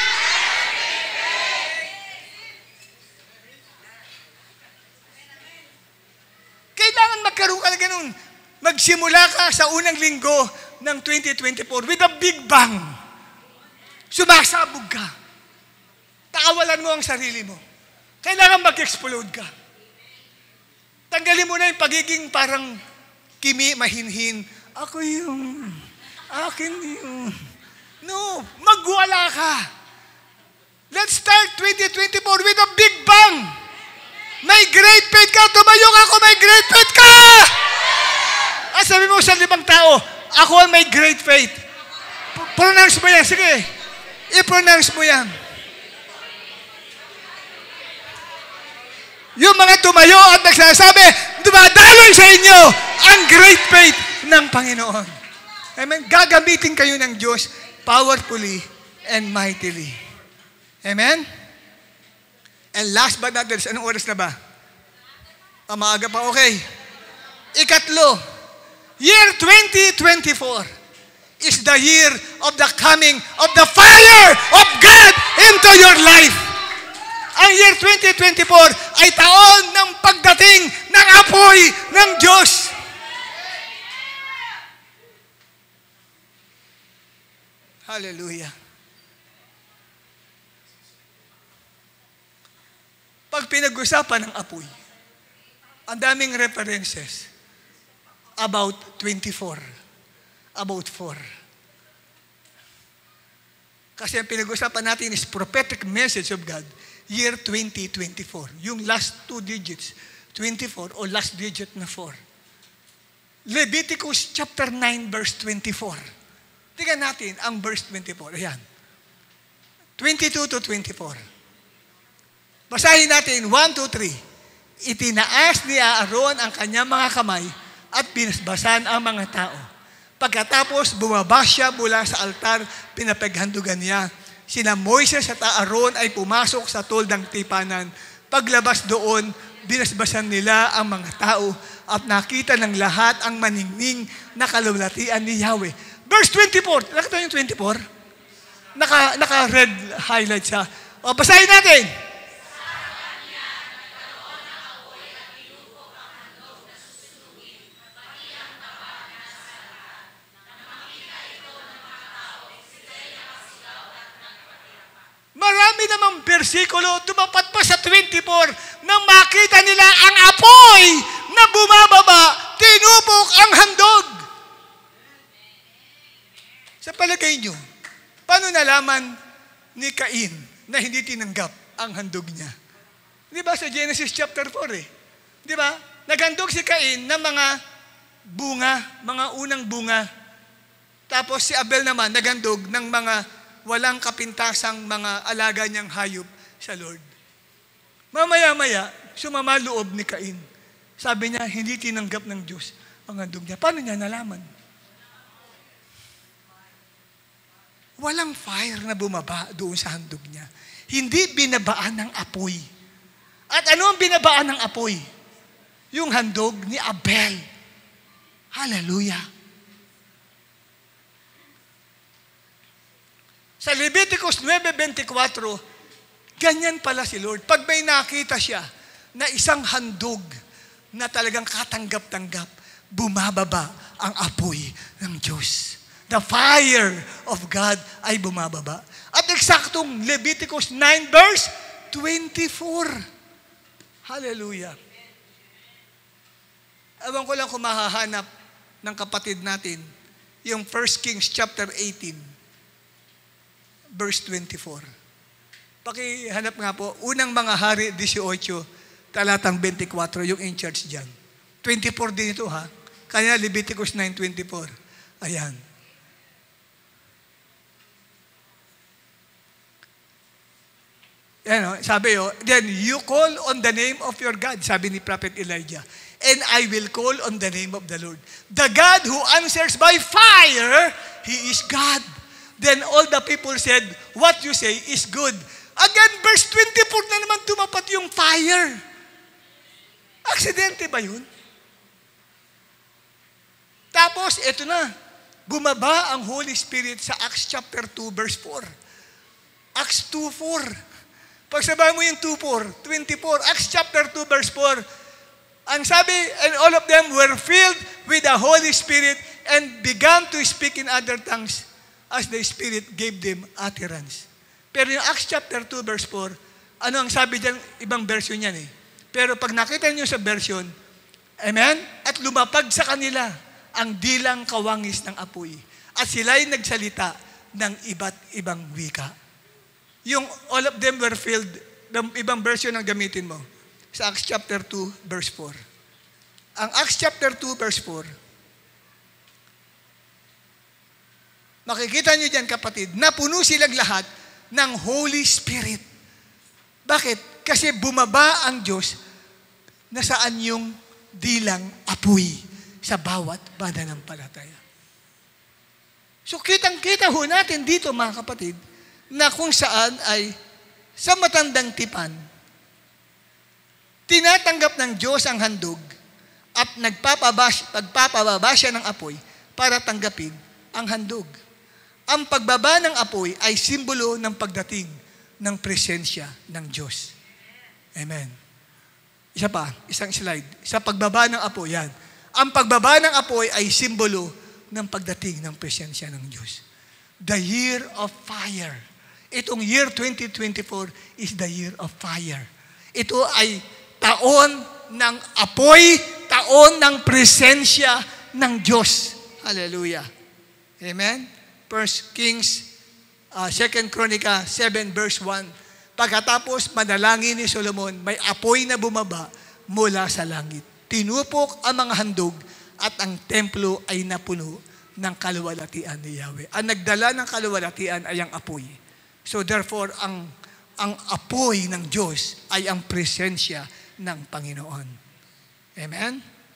Kailangan magkaroon ka na ganun. Magsimula ka sa unang linggo ng twenty twenty-four with a big bang. Sumasabog ka. Takawalan mo ang sarili mo. Kailangan mag-explode ka. Tanggalin mo na yung pagiging parang kimi, mahinhin. Ako yung, akin yung. No, magwala ka. Let's start twenty twenty-four with a big bang. May great faith ka. Tumayo ka ako, may great faith ka. At sabi mo sa limang tao, ako ang may great faith. P- pronounce mo yan. Sige. I-pronounce mo yan. Yung mga tumayo at nagsasabi, dumadaloy sa inyo ang great faith ng Panginoon. Amen? Gagamitin kayo ng Diyos powerfully and mightily. Amen? And last but not least, anong oras na ba? Ah, maaga pa, okay. Ikatlo, year twenty twenty-four is the year of the coming of the fire of God into your life. Ang year twenty twenty-four ay taon ng pagdating ng apoy ng Diyos. Hallelujah. Pag pinag-usapan ng apoy, ang daming references about twenty-four, about four. Kasi ang pinag-usapan natin is prophetic message of God, year twenty twenty-four. Yung last two digits, twenty-four o last digit na four. Leviticus chapter nine verse twenty-four. Tingnan natin ang verse twenty-four. Ayan. twenty-two to twenty-four. Basahin natin, one, two, three. Itinaas ni Aaron ang kanyang mga kamay at binasbasan ang mga tao. Pagkatapos, bumaba siya mula sa altar, pinapaghandugan niya. Sina Moises at Aaron ay pumasok sa toldang tipanan. Paglabas doon, binasbasan nila ang mga tao at nakita ng lahat ang maningning na kalulatian ni Yahweh. Verse twenty-four. Nakita yung twenty-four? Naka, naka-red highlight siya. O, basahin natin. Marami namang bersikulo, tumapat pa sa twenty-four, nang makita nila ang apoy na bumababa, tinupok ang handog. Sa palagay nyo, paano nalaman ni Cain na hindi tinanggap ang handog niya? Di ba sa Genesis chapter four eh? Di ba? Naghandog si Cain ng mga bunga, mga unang bunga. Tapos si Abel naman naghandog ng mga walang kapintasang mga alaga niyang hayop sa Lord. Mamaya-maya, sumama loob ni Cain. Sabi niya, hindi tinanggap ng Diyos ang handog niya. Paano niya nalaman? Walang fire na bumaba doon sa handog niya. Hindi binabaan ng apoy. At ano ang binabaan ng apoy? Yung handog ni Abel. Hallelujah. Sa Leviticus nine twenty-four, ganyan pala si Lord. Pag may nakita siya na isang handog na talagang katanggap-tanggap, bumababa ang apoy ng Diyos. The fire of God ay bumababa. At eksaktong Leviticus nine verse twenty-four. Hallelujah. Ewan ko lang kung mahahanap ng kapatid natin yung First Kings chapter eighteen. Verse twenty-four. Pakihanap nga po, unang mga hari eighteen, talatang twenty-four, yung in charge dyan. twenty-four din ito ha. Kaya Leviticus nine twenty-four. Ayan. Yan, sabi yo, then you call on the name of your God, sabi ni Prophet Elijah, and I will call on the name of the Lord. The God who answers by fire, He is God. Then all the people said, what you say is good. Again, verse twenty-four na naman tumapat yung fire. Aksidente ba yun? Tapos, eto na, bumaba ang Holy Spirit sa Acts chapter two, verse four. Acts two four. Pagsabay mo yung two four, twenty-four. Acts chapter two, verse four. Ang sabi, and all of them were filled with the Holy Spirit and began to speak in other tongues as the Spirit gave them utterance. Pero yung Acts chapter two, verse four, ano ang sabi dyan? Ibang version yan eh. Pero pag nakita niyo sa version, amen? At lumapag sa kanila ang dilang kawangis ng apoy. At sila'y nagsalita ng iba't ibang wika. Yung all of them were filled, ng ibang version ang gamitin mo. Sa Acts chapter two, verse four. Ang Acts chapter two, verse four, makikita nyo dyan kapatid, napuno silang lahat ng Holy Spirit. Bakit? Kasi bumaba ang Diyos na saan yung dilang apoy sa bawat pananampalataya. So kitang-kita ho natin dito mga kapatid, na kung saan ay sa matandang tipan, tinatanggap ng Diyos ang handog at nagpapabas, pagpapababa siya ng apoy para tanggapin ang handog. Ang pagbaba ng apoy ay simbolo ng pagdating ng presensya ng Diyos. Amen. Isa pa, isang slide. Sa pagbaba ng apoy, yan. Ang pagbaba ng apoy ay simbolo ng pagdating ng presensya ng Diyos. The year of fire. Itong year twenty twenty-four is the year of fire. Ito ay taon ng apoy, taon ng presensya ng Diyos. Hallelujah. Amen. First Kings, uh, Second Chronica seven verse one. Pagkatapos manalangin ni Solomon, may apoy na bumaba mula sa langit. Tinupok ang mga handog at ang templo ay napuno ng kaluwalhatian ni Yahweh. Ang nagdala ng kaluwalhatian ay ang apoy. So therefore, ang ang apoy ng Diyos ay ang presensya ng Panginoon. Amen?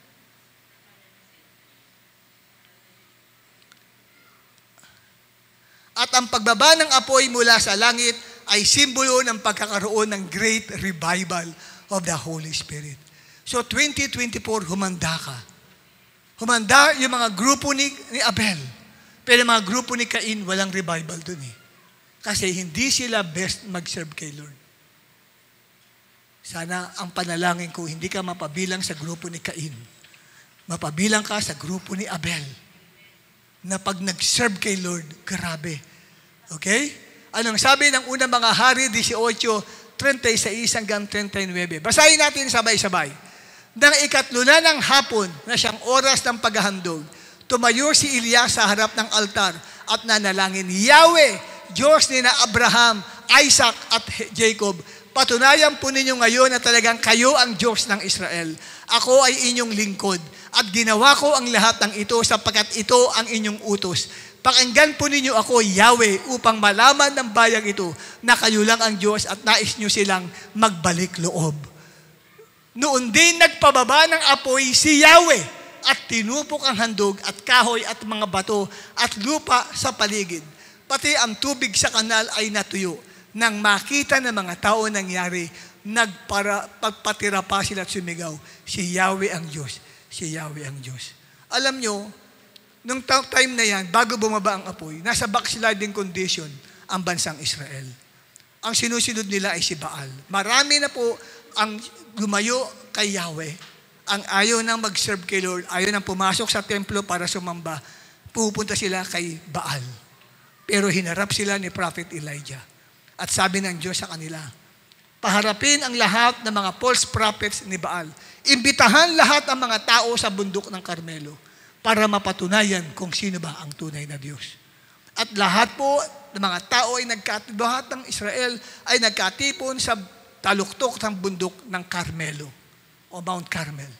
At ang pagbaba ng apoy mula sa langit ay simbolo ng pagkakaroon ng great revival of the Holy Spirit. So twenty twenty-four, humanda ka. Humanda yung mga grupo ni, ni Abel. Pero mga grupo ni Cain, walang revival dun eh. Kasi hindi sila best mag-serve kay Lord. Sana ang panalangin ko, hindi ka mapabilang sa grupo ni Cain. Mapabilang ka sa grupo ni Abel. Na pag nag-serve kay Lord, grabe. Okay? Anong sabi ng unang mga hari, eighteen, thirty-six hanggang thirty-nine? Basahin natin sabay-sabay. Nang ikatlo na ng hapon, na siyang oras ng paghahandog, tumayo si Elias sa harap ng altar at nanalangin, Yahweh, Diyos ni na Abraham, Isaac at Jacob, patunayan po ninyo ngayon na talagang kayo ang Diyos ng Israel. Ako ay inyong lingkod at ginawa ko ang lahat ng ito sapagkat ito ang inyong utos. Pakinggan po ninyo ako, Yahweh, upang malaman ng bayang ito na kayo lang ang Diyos at nais nyo silang magbalik loob. Noon din nagpababa ng apoy si Yahweh at tinupok ang handog at kahoy at mga bato at lupa sa paligid. Pati ang tubig sa kanal ay natuyo. Nang makita ng mga tao nangyari, nagpatira pa sila at sumigaw, si Yahweh ang Diyos, si Yahweh ang Diyos. Alam nyo, nung time na yan, bago bumaba ang apoy, nasa backsliding condition ang bansang Israel. Ang sinusunod nila ay si Baal. Marami na po ang lumayo kay Yahweh. Ang ayaw nang mag-serve kay Lord, ayaw nang pumasok sa templo para sumamba, pupunta sila kay Baal. Pero hinarap sila ni Prophet Elijah. At sabi ng Diyos sa kanila, paharapin ang lahat ng mga false prophets ni Baal. Imbitahan lahat ang mga tao sa bundok ng Carmelo para mapatunayan kung sino ba ang tunay na Diyos. At lahat po ng mga tao ay nagkatipon, lahat ng Israel ay nagkatipon sa taluktok ng bundok ng Carmelo o Mount Carmel.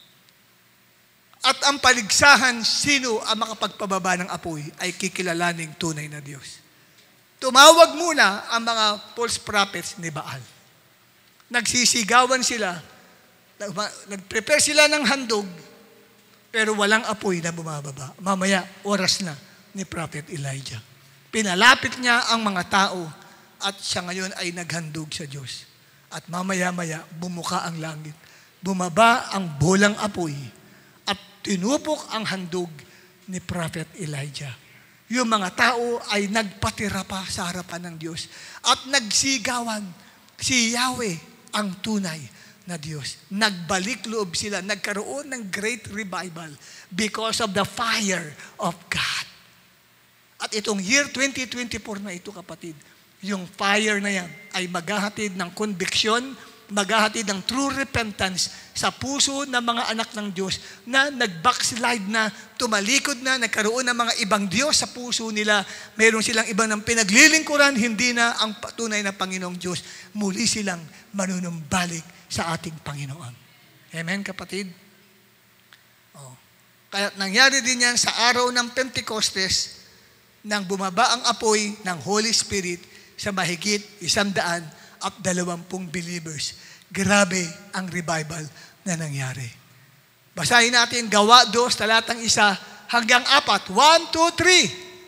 At ang paligsahan, sino ang makapagpababa ng apoy ay kikilalaning tunay na Diyos. Tumawag muna ang mga false prophets ni Baal. Nagsisigawan sila, nag-prepare sila ng handog, pero walang apoy na bumababa. Mamaya, oras na ni Prophet Elijah. Pinalapit niya ang mga tao at siya ngayon ay naghandog sa Diyos. At mamaya-maya, bumuka ang langit. Bumaba ang bolang apoy at tinupok ang handog ni Prophet Elijah. Yung mga tao ay nagpatira pa sa harapan ng Diyos at nagsigawan, si Yahweh ang tunay na Diyos. Nagbalik loob sila, nagkaroon ng great revival because of the fire of God. At itong year twenty twenty-four na ito, kapatid, yung fire na yan ay maghahatid ng conviction, maghahatid ng true repentance sa puso ng mga anak ng Diyos na nag-backslide na, tumalikod na, nagkaroon ng mga ibang Diyos sa puso nila. Meron silang ibang ng pinaglilingkuran, hindi na ang tunay na Panginoong Diyos. Muli silang manunumbalik sa ating Panginoon. Amen, kapatid? Oh. Kaya nangyari din yan sa araw ng Pentecostes nang bumaba ang apoy ng Holy Spirit sa mahigit isang daan at dalawampung believers. Grabe ang revival na nangyari. Basahin natin Gawa two, talatang isa hanggang apat. One, two, three.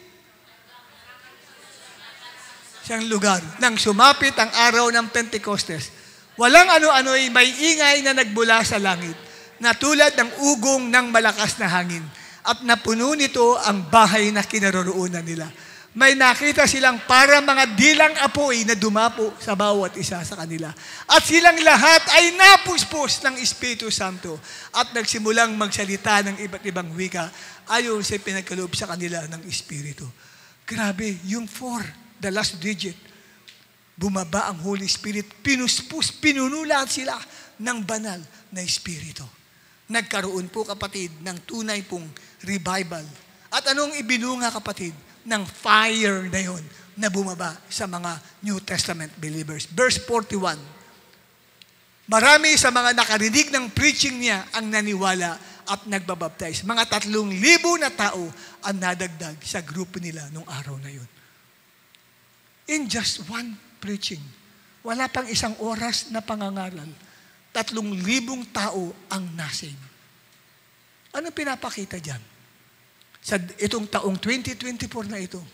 Siyang lugar. Nang sumapit ang araw ng Pentecostes, walang ano-ano'y may ingay na nagbula sa langit, na tulad ng ugong ng malakas na hangin, at napuno nito ang bahay na kinaroroonan nila. May nakita silang para mga dilang apoy na dumapo sa bawat isa sa kanila. At silang lahat ay napuspos ng Espiritu Santo at nagsimulang magsalita ng iba't ibang wika ayon sa pinagkaloob sa kanila ng Espiritu. Grabe, yung four, the last digit, bumaba ang Holy Spirit, pinuspos, pinunulat sila ng banal na Espiritu. Nagkaroon po, kapatid, ng tunay pong revival. At anong ibinunga, kapatid? Ng fire na yun na bumaba sa mga New Testament believers. Verse forty-one. Marami sa mga nakarinig ng preaching niya ang naniwala at nagbabaptize. Mga tatlong libo na tao ang nadagdag sa grupo nila nung araw na yun. In just one preaching. wala pang isang oras na pangangaral, tatlong libong tao ang nasave. Ano pinapakita dyan? Sa itong taong twenty twenty-four na ito,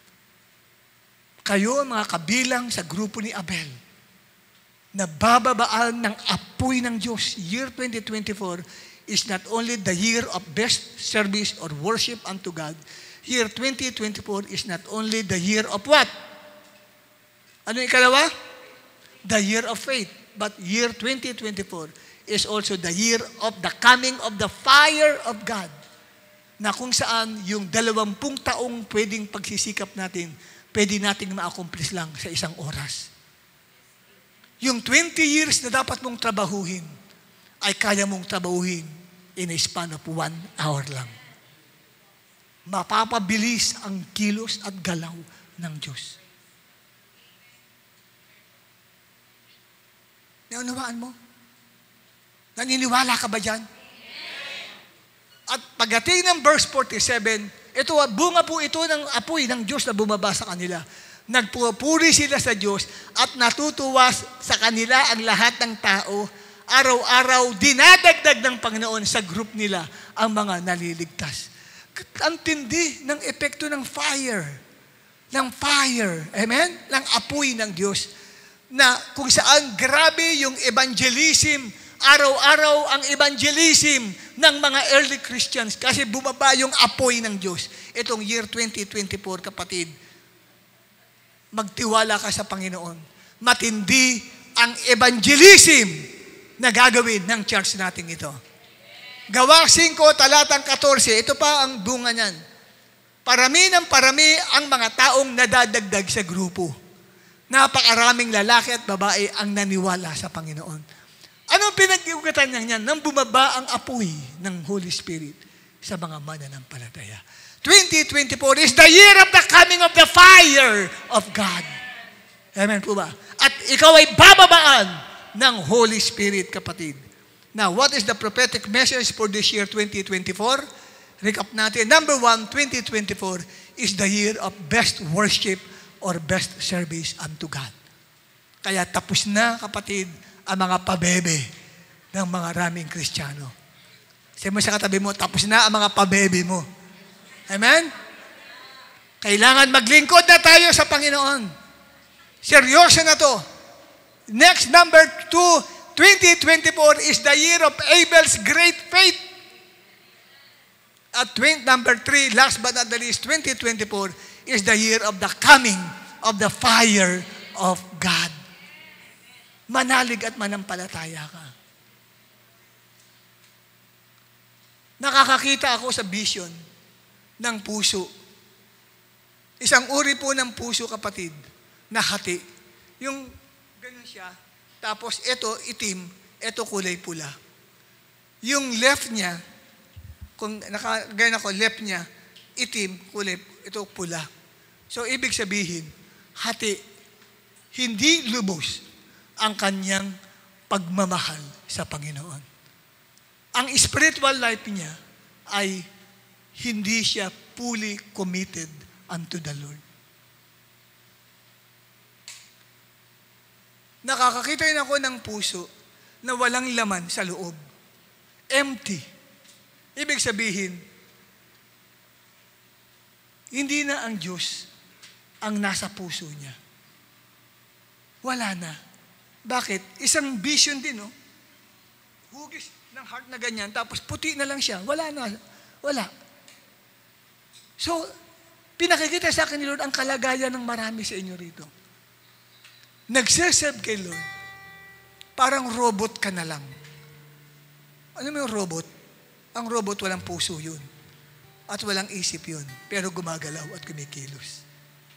kayo ang mga kabilang sa grupo ni Abel, na bababaan ng apoy ng Diyos. Year twenty twenty-four is not only the year of best service or worship unto God. Year twenty twenty-four is not only the year of what? Ano yung ikalawa? The year of faith. But year twenty twenty-four is also the year of the coming of the fire of God. Na kung saan yung dalawampung taong pwedeng pagsisikap natin, pwede nating ma-accomplish lang sa isang oras. Yung twenty years na dapat mong trabahuhin, ay kaya mong trabahuhin in a span of one hour lang. Mapapabilis ang kilos at galaw ng Diyos. Naunawaan mo? Naniniwala ka ba dyan? At pagdating ng verse forty-seven, ito, bunga po ito ng apoy ng Diyos na bumaba sa kanila. Nagpupuri sila sa Diyos at natutuwa sa kanila ang lahat ng tao. Araw-araw, dinadagdag ng Panginoon sa group nila ang mga naliligtas. Ang tindi ng epekto ng fire. Ng fire. Amen? Ng apoy ng Diyos. Na kung saan grabe yung evangelism, araw-araw ang evangelism ng mga early Christians kasi bumaba yung apoy ng Diyos. Itong year twenty twenty-four, kapatid, magtiwala ka sa Panginoon. Matindi ang evangelism na gagawin ng church natin ito. Gawa five, talatang fourteen, ito pa ang bunga niyan. Parami ng parami ang mga taong nadadagdag sa grupo. Napakaraming lalaki at babae ang naniwala sa Panginoon. Anong pinag-iugatan niya niyan? Nang bumaba ang apoy ng Holy Spirit sa mga mananampalataya. twenty twenty-four is the year of the coming of the fire of God. Amen po ba? At ikaw ay bababaan ng Holy Spirit, kapatid. Now, what is the prophetic message for this year twenty twenty-four? Recap natin. Number one, twenty twenty-four is the year of best worship or best service unto God. Kaya tapos na, kapatid, ang mga pabebe ng mga raming Kristiyano. Sabi mo sa katabi mo, tapos na ang mga pabebe mo. Amen? Kailangan maglingkod na tayo sa Panginoon. Seryoso na to. Next, number two, twenty twenty-four is the year of Abel's great faith. At number three, last but not the least, twenty twenty-four is the year of the coming of the fire of God. Manalig at manampalataya ka. Nakakakita ako sa vision ng puso. Isang uri po ng puso, kapatid, na hati. Yung ganun siya, tapos ito itim, ito kulay pula. Yung left niya, kung nakagana ko, left niya, itim, kulay, ito pula. So, ibig sabihin, hati, hindi lubos ang kanyang pagmamahal sa Panginoon. Ang spiritual life niya ay hindi siya fully committed unto the Lord. Nakakakita rin ako ng puso na walang laman sa loob. Empty. Ibig sabihin, hindi na ang Diyos ang nasa puso niya. Wala na. Bakit? Isang vision din, no? Hugis ng heart na ganyan, tapos puti na lang siya. Wala na. Wala. So, pinakikita sa akin ni Lord ang kalagayan ng marami sa inyo rito. Nagseserve kay Lord. Parang robot ka na lang. Ano mo yung robot? Ang robot walang puso yun. At walang isip yun. Pero gumagalaw at kumikilos.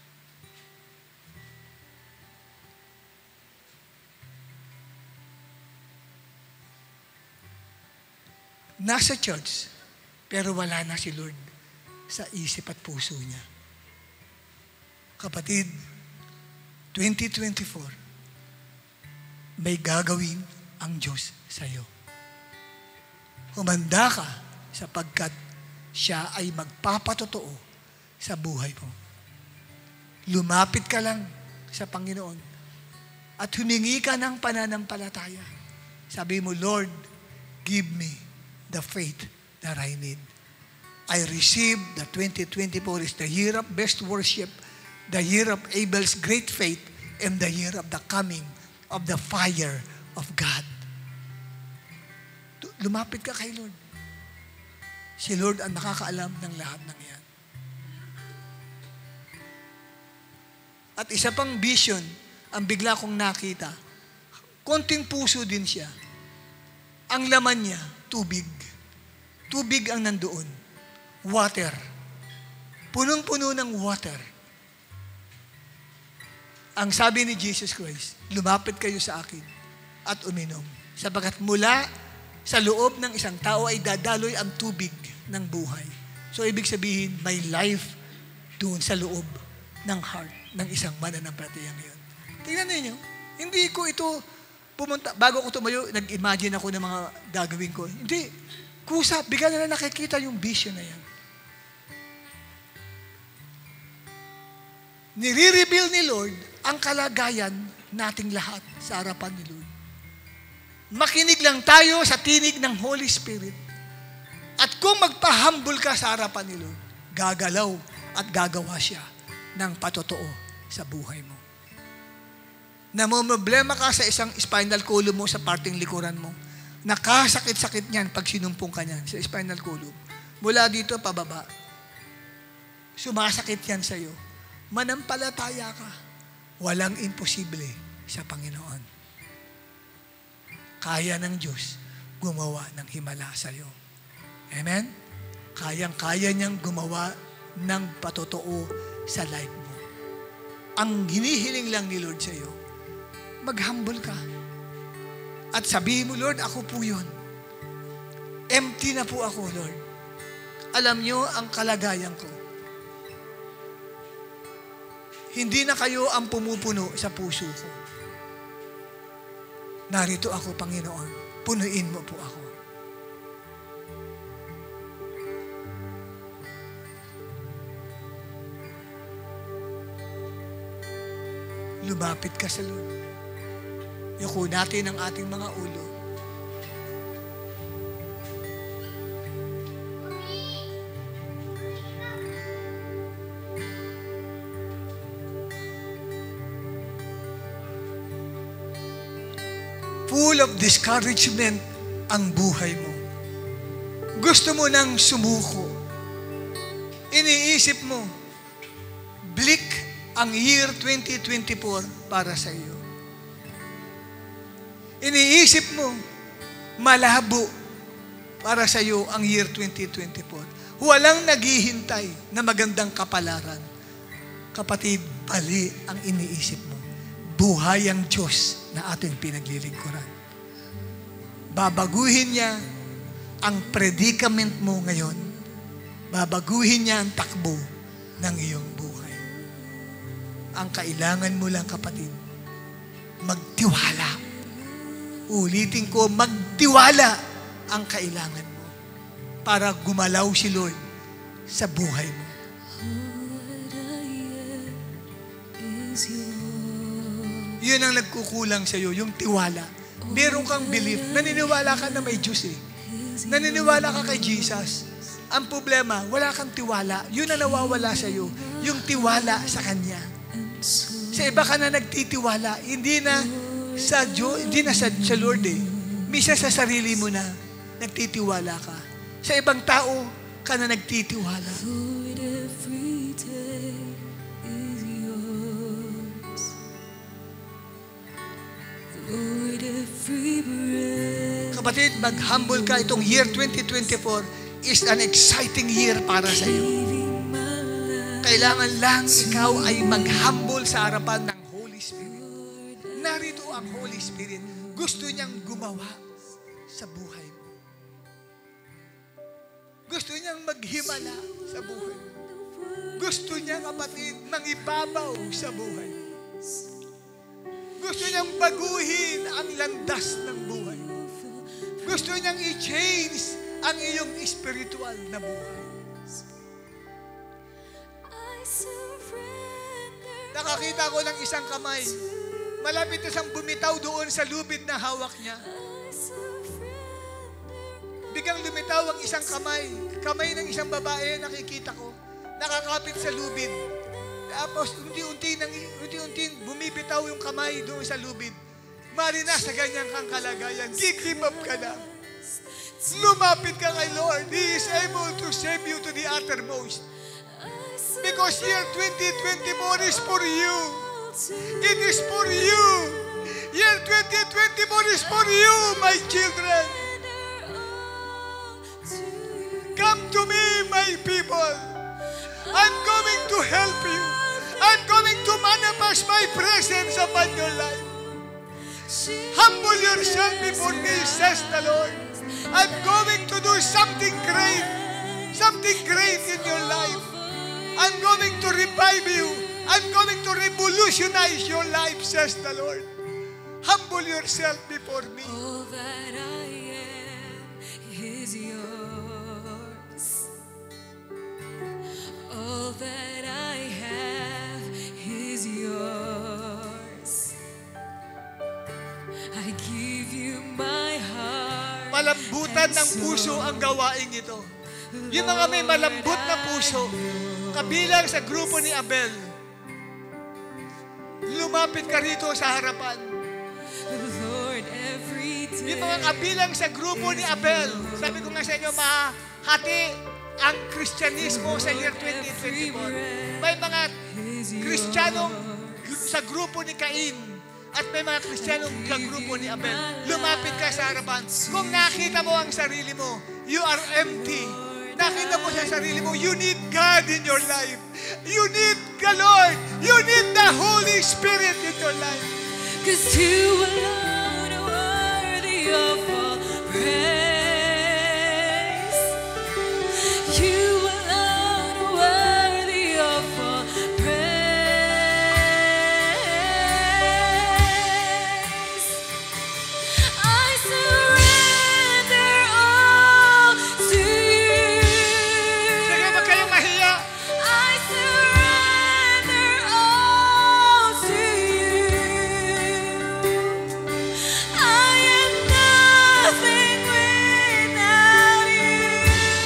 Nasa church, pero wala na si Lord sa isip at puso niya. Kapatid, twenty twenty-four, may gagawin ang Diyos sa iyo. Humanda ka sapagkat siya ay magpapatotoo sa buhay mo. Lumapit ka lang sa Panginoon. at humingi ka ng pananampalataya. Sabi mo, Lord, give me the faith that I need. I received the twenty twenty-four is the year of best worship, the year of Abel's great faith, and the year of the coming of the fire of God. Lumapit ka kay Lord. Si Lord ang nakakaalam ng lahat ng yan. At isa pang vision, ang bigla kong nakita, konting puso din siya. Ang laman niya, tubig. Tubig ang nandoon. Water. Punong-puno ng water. Ang sabi ni Jesus Christ, lumapit kayo sa akin at uminom. Sapagat mula sa loob ng isang tao ay dadaloy ang tubig ng buhay. So, ibig sabihin, may life doon sa loob ng heart ng isang mananampalatayang yun. Tingnan ninyo, hindi ko ito pumunta, bago ko tumayo, nag-imagine ako ng mga gagawin ko. Hindi, kusa, bigla na lang nakikita yung vision na yan. Nire-reveal ni Lord ang kalagayan nating lahat sa harapan ni Lord. Makinig lang tayo sa tinig ng Holy Spirit. At kung magpahambol ka sa harapan ni Lord, gagalaw at gagawa siya ng patotoo sa buhay mo. Namomroblema ka sa isang spinal column mo sa parting likuran mo. Nakasakit-sakit niyan pag sinumpong ka niyan sa spinal column. Mula dito pababa. Sumasakit yan sa iyo. Manampalataya ka. Walang imposible sa Panginoon. Kaya ng Diyos gumawa ng himala sa iyo. Amen? Kayang-kaya niyang gumawa ng patotoo sa life mo. Ang hinihiling lang ni Lord sa iyo, mag-humble ka. At sabihin mo, Lord, ako po yun. Empty na po ako, Lord. Alam niyo ang kalagayan ko. Hindi na kayo ang pumupuno sa puso ko. Narito ako, Panginoon. Punuin mo po ako. Lumapit ka sa Lord. Yuko natin ang ating mga ulo. Full of discouragement ang buhay mo. Gusto mo nang sumuko. Iniisip mo, bleak ang year twenty twenty-four para sa iyo. Iniisip mo, malabo para sa iyo ang year twenty twenty-four. Walang naghihintay na magandang kapalaran. Kapatid, bali ang iniisip mo. Buhay ang Diyos na ating pinaglilingkuran. Babaguhin niya ang predicament mo ngayon. Babaguhin niya ang takbo ng iyong buhay. Ang kailangan mo lang, kapatid, magtiwala. Ulitin ko, magtiwala ang kailangan mo para gumalaw si Lord sa buhay mo. Yun ang nagkukulang sa iyo, yung tiwala. Meron kang belief. Naniniwala ka na may Diyos eh. Naniniwala ka kay Jesus. Ang problema, wala kang tiwala. Yun ang nawawala sa iyo. Yung tiwala sa Kanya. Sa iba ka na nagtitiwala. Hindi na sa Diyos, hindi na sa, sa Lord eh. Misa sa sarili mo na nagtitiwala ka. Sa ibang tao ka na nagtitiwala. Kapatid, mag-humble ka. Itong year twenty twenty-four is an exciting year para sa iyo. Kailangan lang ikaw ay mag-humble sa harapan ng Holy Spirit. Narito ang Holy Spirit. Gusto niyang gumawa sa buhay mo. Gusto niyang maghimala sa buhay mo. Gusto niya, kapatid, mangibabaw sa buhay mo. Gusto niyang baguhin ang landas ng buhay. Gusto niyang i-change ang iyong spiritual na buhay. Nakakita ko ng isang kamay. Malapit na siyang bumitaw doon sa lubid na hawak niya. Biglang lumitaw ang isang kamay. Kamay ng isang babae, nakikita ko. Nakakapit sa lubid. Tapos, unti-unti, unti-unti bumibitaw yung kamay doon sa lubid. Marina, sa ganyang kang kalagayan, give up ka na. Lumapit ka kay Lord. He is able to save you to the uttermost. Because year twenty twenty-four is for you. It is for you. Year twenty twenty-four is for you, my children. Come to me, my people. I'm going to help you. I'm going to manifest my presence upon your life. Humble yourself before me, says the Lord. I'm going to do something great. Something great in your life. I'm going to revive you. I'm going to revolutionize your life, says the Lord. Humble yourself before me. All that I am is yours. All that I have is yours. I give you my heart. Malambutan ng puso ang gawaing ito. Yung mga may malambot na puso, kabilang sa grupo ni Abel, lumapit ka rito sa harapan. Yung mga kabilang sa grupo ni Abel, sabi ko nga sa inyo, mahati ang Kristyanismo sa year twenty twenty-four. May mga Kristiyanong sa grupo ni Cain at may mga Kristiyanong sa grupo ni Abel. Lumapit ka sa harapan. Kung nakita mo ang sarili mo, you are empty. Nakita mo sa sarili mo, you need God in your life. You need the Lord. You need the Holy Spirit in your life. Because you alone are worthy of all praise. You alone are worthy of all praise. I surrender all to you. Sige, wag kayong mahiya. I surrender all to you. I am nothing without you,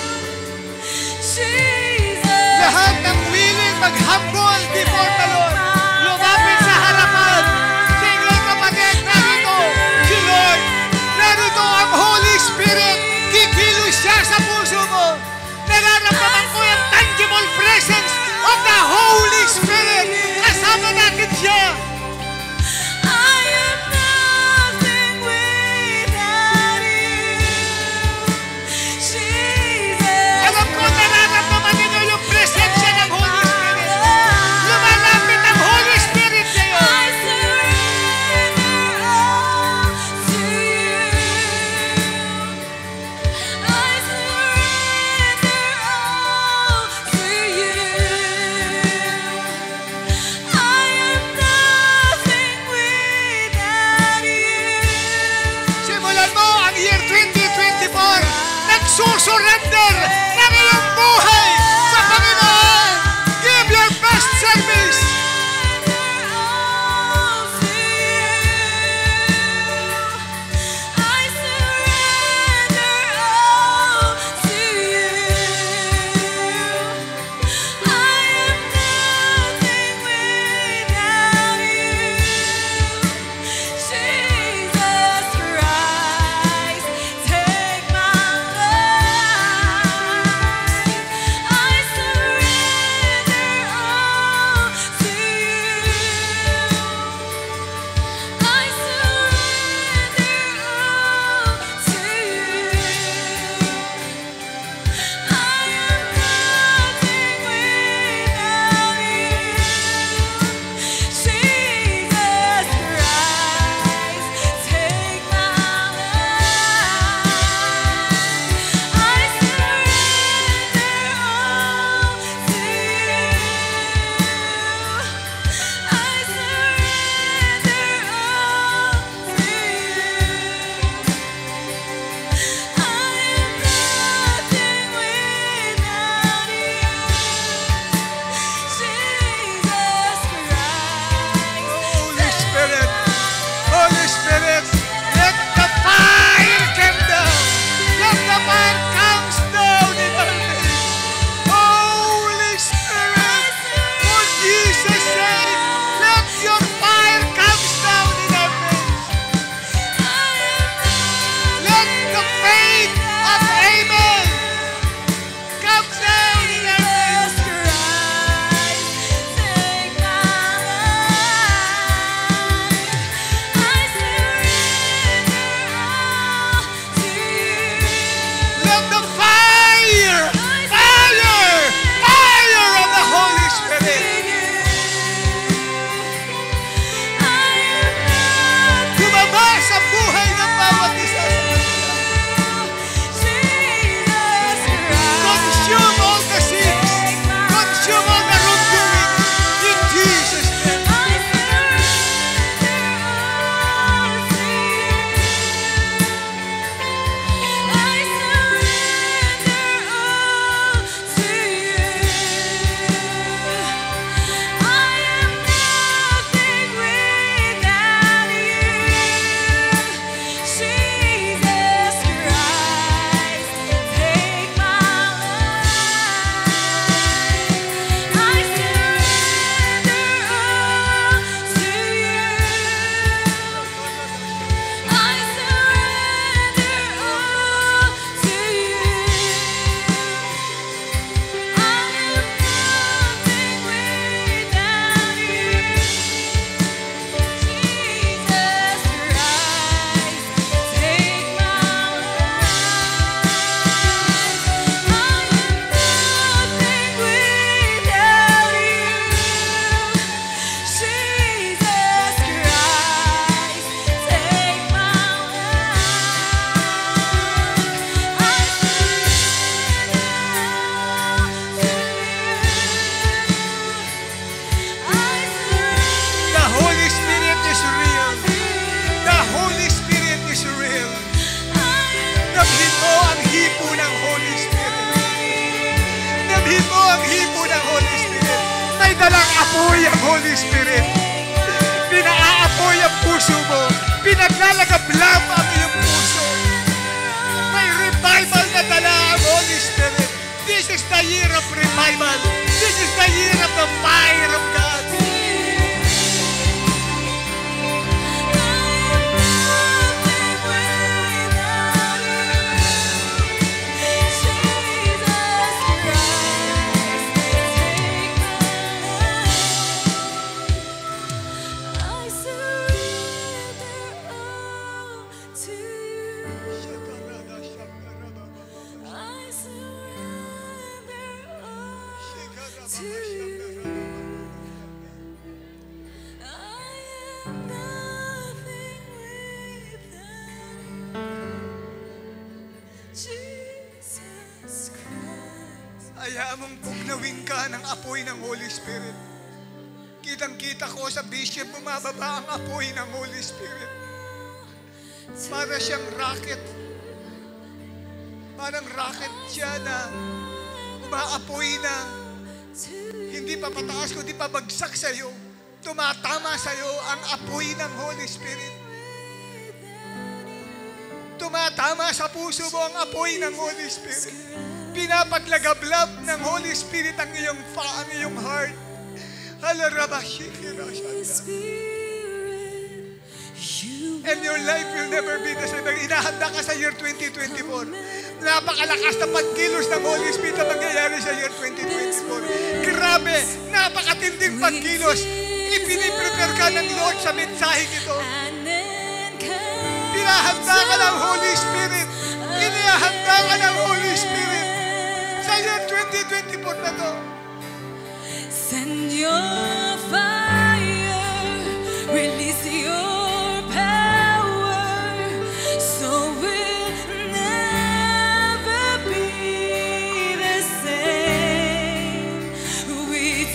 Jesus. Lahat ng willing mag-humble before the Lord, lumapit sa harapan. Sige, kapatid, narito si Lord. Narito ang Holy Spirit. Kikilos siya sa puso mo. Nararamdaman ko yung tangible presence of the Holy Spirit. Kasama natin siya. I am nothing without you, Jesus. Alam ko, nararamdaman ninyo yung presensya ng Holy Spirit. Lumalapit ang Holy Spirit sa'yo. I surrender all to you. I surrender all to you. I am nothing without you. Simulan mo ang year twenty twenty-four. Nagsusurrender ng iyong buhay sa Panginoon. Give your best service. Jesus Christ, take my life. Pinapaapoy ang Holy Spirit. Pinaapoy ang puso mo. Pinaglalagablab ang iyong puso. May revival na dala ang Holy Spirit. This is the year of revival. This is the year of the fire of God. Hayaan mong bugnawin ka ng apoy ng Holy Spirit. Kitang-kita ko sa bishop, bumababa ang apoy ng Holy Spirit. Para siyang rocket. Parang rocket siya na umaapoy na hindi pa pataas kundi pabagsak sa iyo. Tumatama sa iyo ang apoy ng Holy Spirit. Tumatama sa puso mo ang apoy ng Holy Spirit. Pinapaglagablab ng Holy Spirit ang iyong fa, ang iyong heart. And your life will never be the same. Inahanda ka sa year twenty twenty-four. Napakalakas na pagkilos ng Holy Spirit na mangyayari sa year twenty twenty-four. Grabe, napakatinding pagkilos. Ipiniprepare ka ng Lord sa mensaheng ito. Pinahanda ka ng Holy Spirit. Inihahanda ka ng Holy Spirit. Sa year twenty twenty-four na to. Send your fire, release your power, so we'll never be the same. We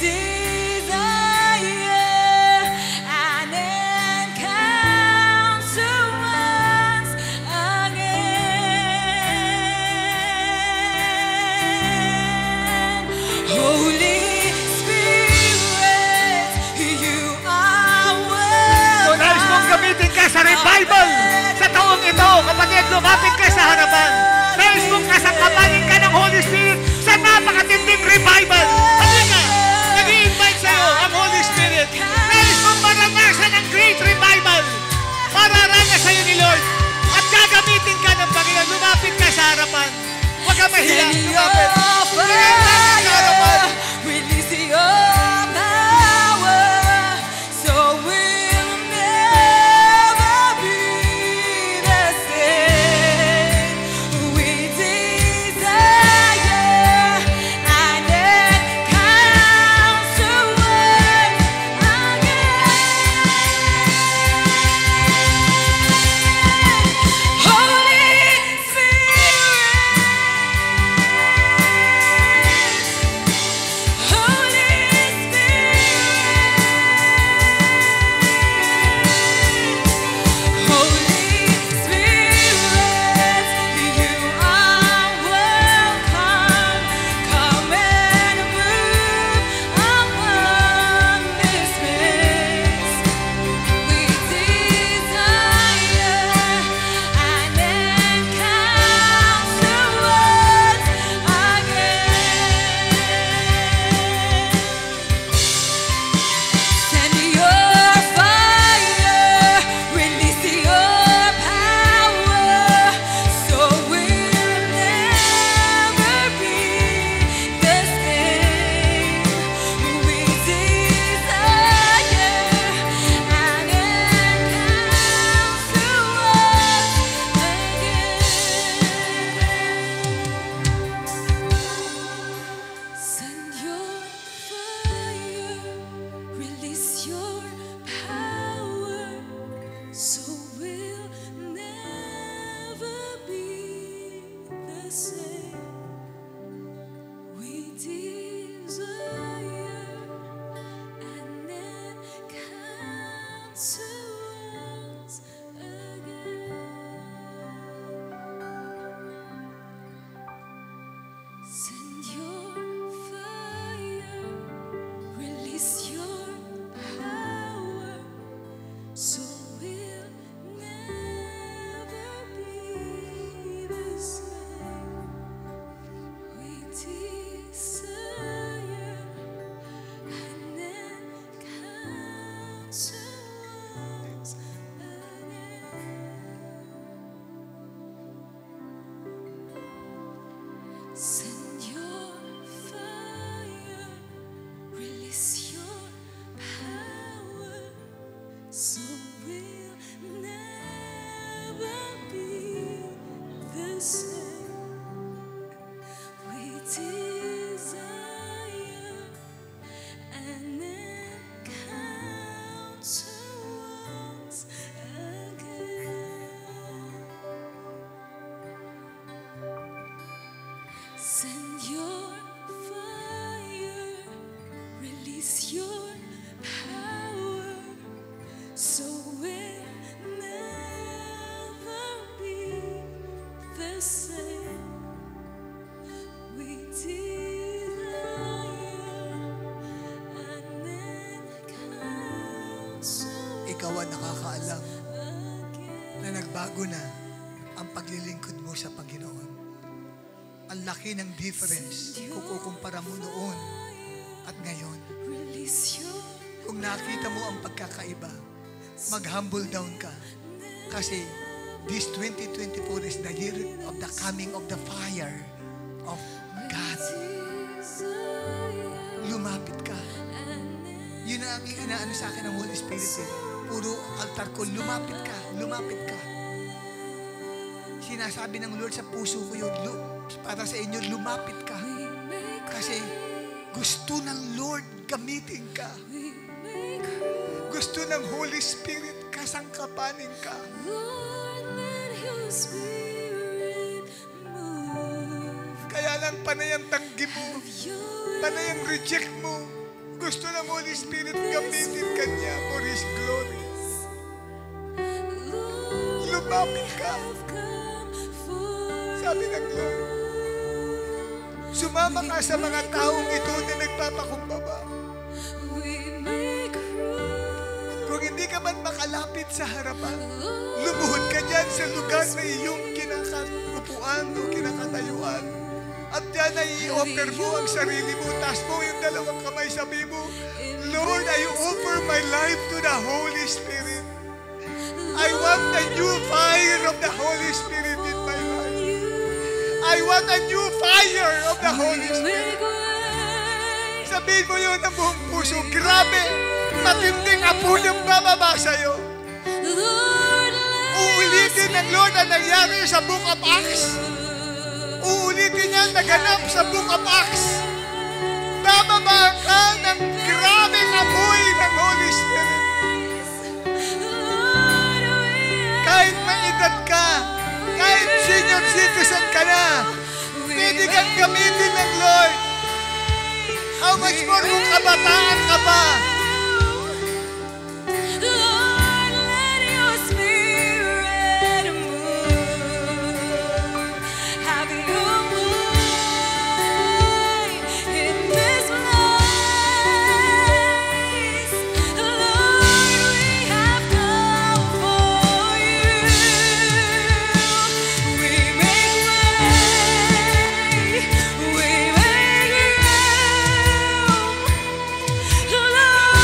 desire an encounter once again. Holy gamitin ka sa revival sa taong ito. Kapatid, lumapit ka sa harapan. Nais mong kasangkapanin ka ng Holy Spirit sa napakatinding revival. Halika, nag-i-invite sa'yo ang Holy Spirit. Nais mong maranasan ang great revival. Mararanas sa'yo ni Lord. At gagamitin ka ng Panginoon. Lumapit ka sa harapan. Huwag ka mahiya. Lumapit. Lumapit ka sa harapan. Release your power, so we so we'll never be the same. We desire an encounter once again. Send your fire, release your power, so we'll never be the same. We desire an encounter Ikaw ang nakakaalam again. na nagbago na ang paglilingkod mo sa Panginoon. Ang laki ng difference kung kukumpara mo noon at ngayon. Release your Kung nakita mo ang pagkakaiba, mag-humble down ka. Kasi this twenty twenty-four is the year of the coming of the fire of God. Lumapit ka. Yun ang aking inaano sa akin ng Holy Spirit. Eh. Puro altar ko, lumapit ka, lumapit ka. Sinasabi ng Lord sa puso ko yun, lu- para sa inyo, lumapit ka. Kasi gusto ng Lord gamitin ka. Gusto ng Holy Spirit kasangkapanin ka. Lord, let your spirit move. Kaya lang panay ang tanggi mo, Your panay ang reject mo. Gusto ng Holy Spirit gamitin ka niya for His glory. Lord, Lumapit ka. have come for Sabi ng Lord, sumama ka sa mga taong ito na nagpapakumbaba. we make room. Kung hindi ka man makalapit sa harapan, lumuhod ka dyan sa lugar na iyong kinakaupuan o kinakatayuan. At dyan ay i-offer mo ang sarili mo. Taas mo yung dalawang kamay, sabi mo, Lord, I offer my life to the Holy Spirit. I want the new fire of the Holy Spirit in my life. I want a new fire of the Holy Spirit. Make way. Sabihin mo yun ng buong puso. Grabe, matinding apo yung bababa sa'yo. Lord, let Uulitin ng Lord ang nangyari sa Book of Acts. Uulitin niya ang naganap sa Book of Acts. Bababa ka ng grabing apoy ng Holy Spirit. Lord, we Kahit may edad ka, kahit senior citizen ka na, pwede kang gamitin ng Lord. How much more kung kabataan ka pa? Lord, let your spirit move. Have your way in this place. Lord, we have come for you. We make way. We make room. Lord,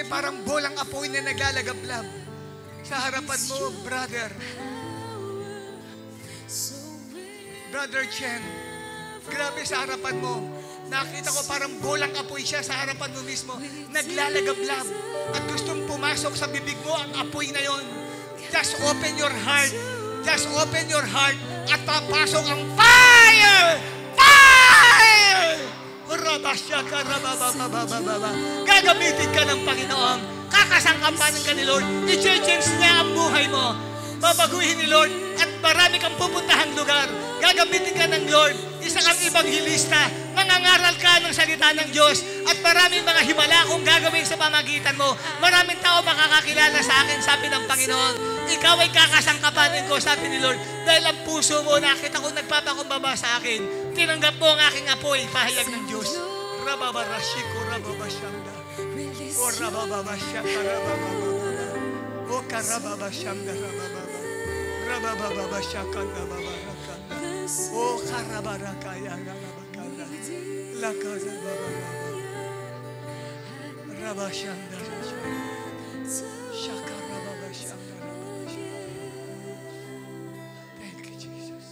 parang bolang apoy na naglalagablab sa harapan mo, brother. Brother Chen, grabe sa harapan mo. Nakita ko parang bolang apoy siya sa harapan mo mismo. Naglalagablab. At gustong pumasok sa bibig mo ang apoy na yon. Just open your heart. Just open your heart at papasok ang fire! Fire! Gagamitin ka ng Panginoon. Kakasangkapanan ka ni Lord. I-change niya ang buhay mo. Babaguhin ni Lord at marami kang pupuntahang lugar. Gagamitin ka ng Lord. Isa kang ebanghilista. Mangangaral ka ng salita ng Diyos at maraming mga himala kung gagawin sa pamagitan mo. Maraming tao makakakilala sa akin, sabi ng Panginoon. Ikaw ay kakasangkapanin ko, sabi ni Lord. Dahil ang puso mo, nakita ko nagpapakumbaba sa akin. Tinanggap mo ang aking apoy, pahayag ng Diyos. Rababarashiko, rababasyanda. O rabababasyaka, rababababa. O karababasyanda, rabababa. Rabababasyaka, rababarakanda. O karabarakaya, rababakanda. Lakada, babababa. Rabasyanda, shaka, rababasyanda. Thank you, Jesus.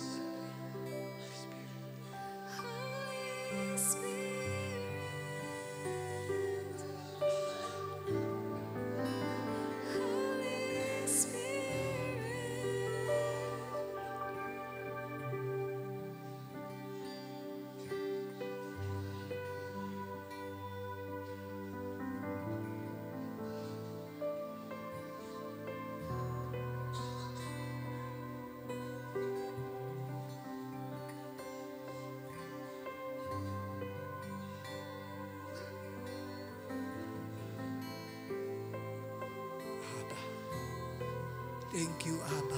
Thank you, Abba.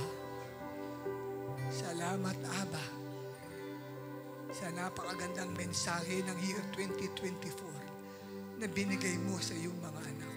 Salamat, Abba, sa napakagandang mensahe ng year twenty twenty-four na binigay mo sa iyong mga anak.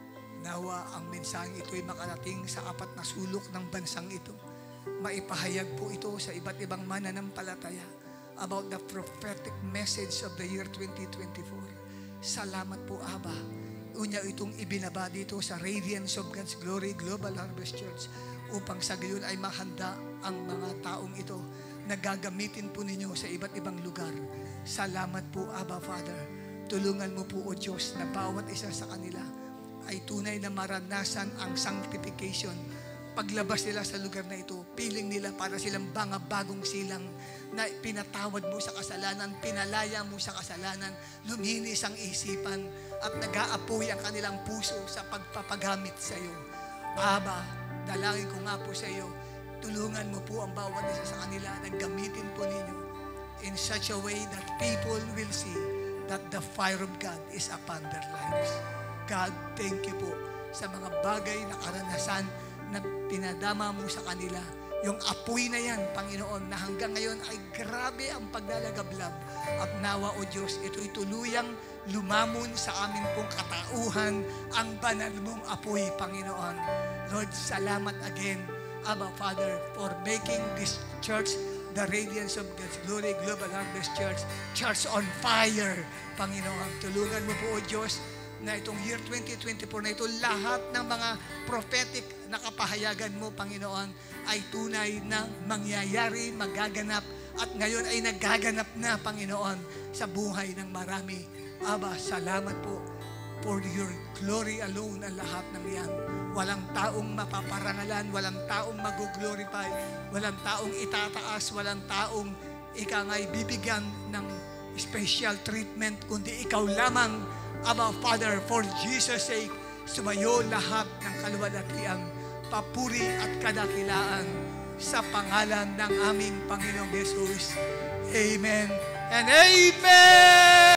Nawa ang mensaheng ito ay makarating sa apat na sulok ng bansang ito. Maipahayag po ito sa iba't ibang mananampalataya about the prophetic message of the year twenty twenty-four. Salamat po, Abba. Unya itong ibinaba dito sa Radiance of God's Glory Global Harvest Church upang sa gayon ay mahanda ang mga taong ito na gagamitin po ninyo sa iba't ibang lugar. Salamat po, Abba Father. Tulungan mo po, O Diyos, na bawat isa sa kanila ay tunay na maranasan ang sanctification. Paglabas nila sa lugar na ito, piling nila para silang banga bagong silang na pinatawad mo sa kasalanan, pinalaya mo sa kasalanan, luminis ang isipan at nag-aapoy ang kanilang puso sa pagpapagamit sa iyo. Aba, dalangin ko nga po sa iyo, tulungan mo po ang bawat isa sa kanila na gamitin po ninyo in such a way that people will see that the fire of God is upon their lives. God, thank you po sa mga bagay na karanasan na pinadama mo sa kanila. Yung apoy na yan, Panginoon, na hanggang ngayon ay grabe ang paglalagablab. At nawa, O Diyos, ito'y tuluyang lumamon sa amin pong katauhan ang banal mong apoy, Panginoon. Lord, salamat again, Abba Father, for making this church, the Radiance of God's Glory Global Harvest Church, church on fire, Panginoon. Tulungan mo po, O Diyos, na itong year twenty twenty-four na ito, lahat ng mga prophetic na kapahayagan mo, Panginoon, ay tunay na mangyayari, magaganap, at ngayon ay nagaganap na, Panginoon, sa buhay ng marami. Aba, salamat po for your glory alone ang lahat ng yan. Walang taong mapaparangalan, walang taong mag-glorify, walang taong itataas, walang taong ika nga'y bibigyan ng special treatment, kundi ikaw lamang, Abba Father, for Jesus' sake, sumayo lahat ng kaluwalhatian, papuri at kadakilaan sa pangalan ng aming Panginoong Jesus. Amen and Amen!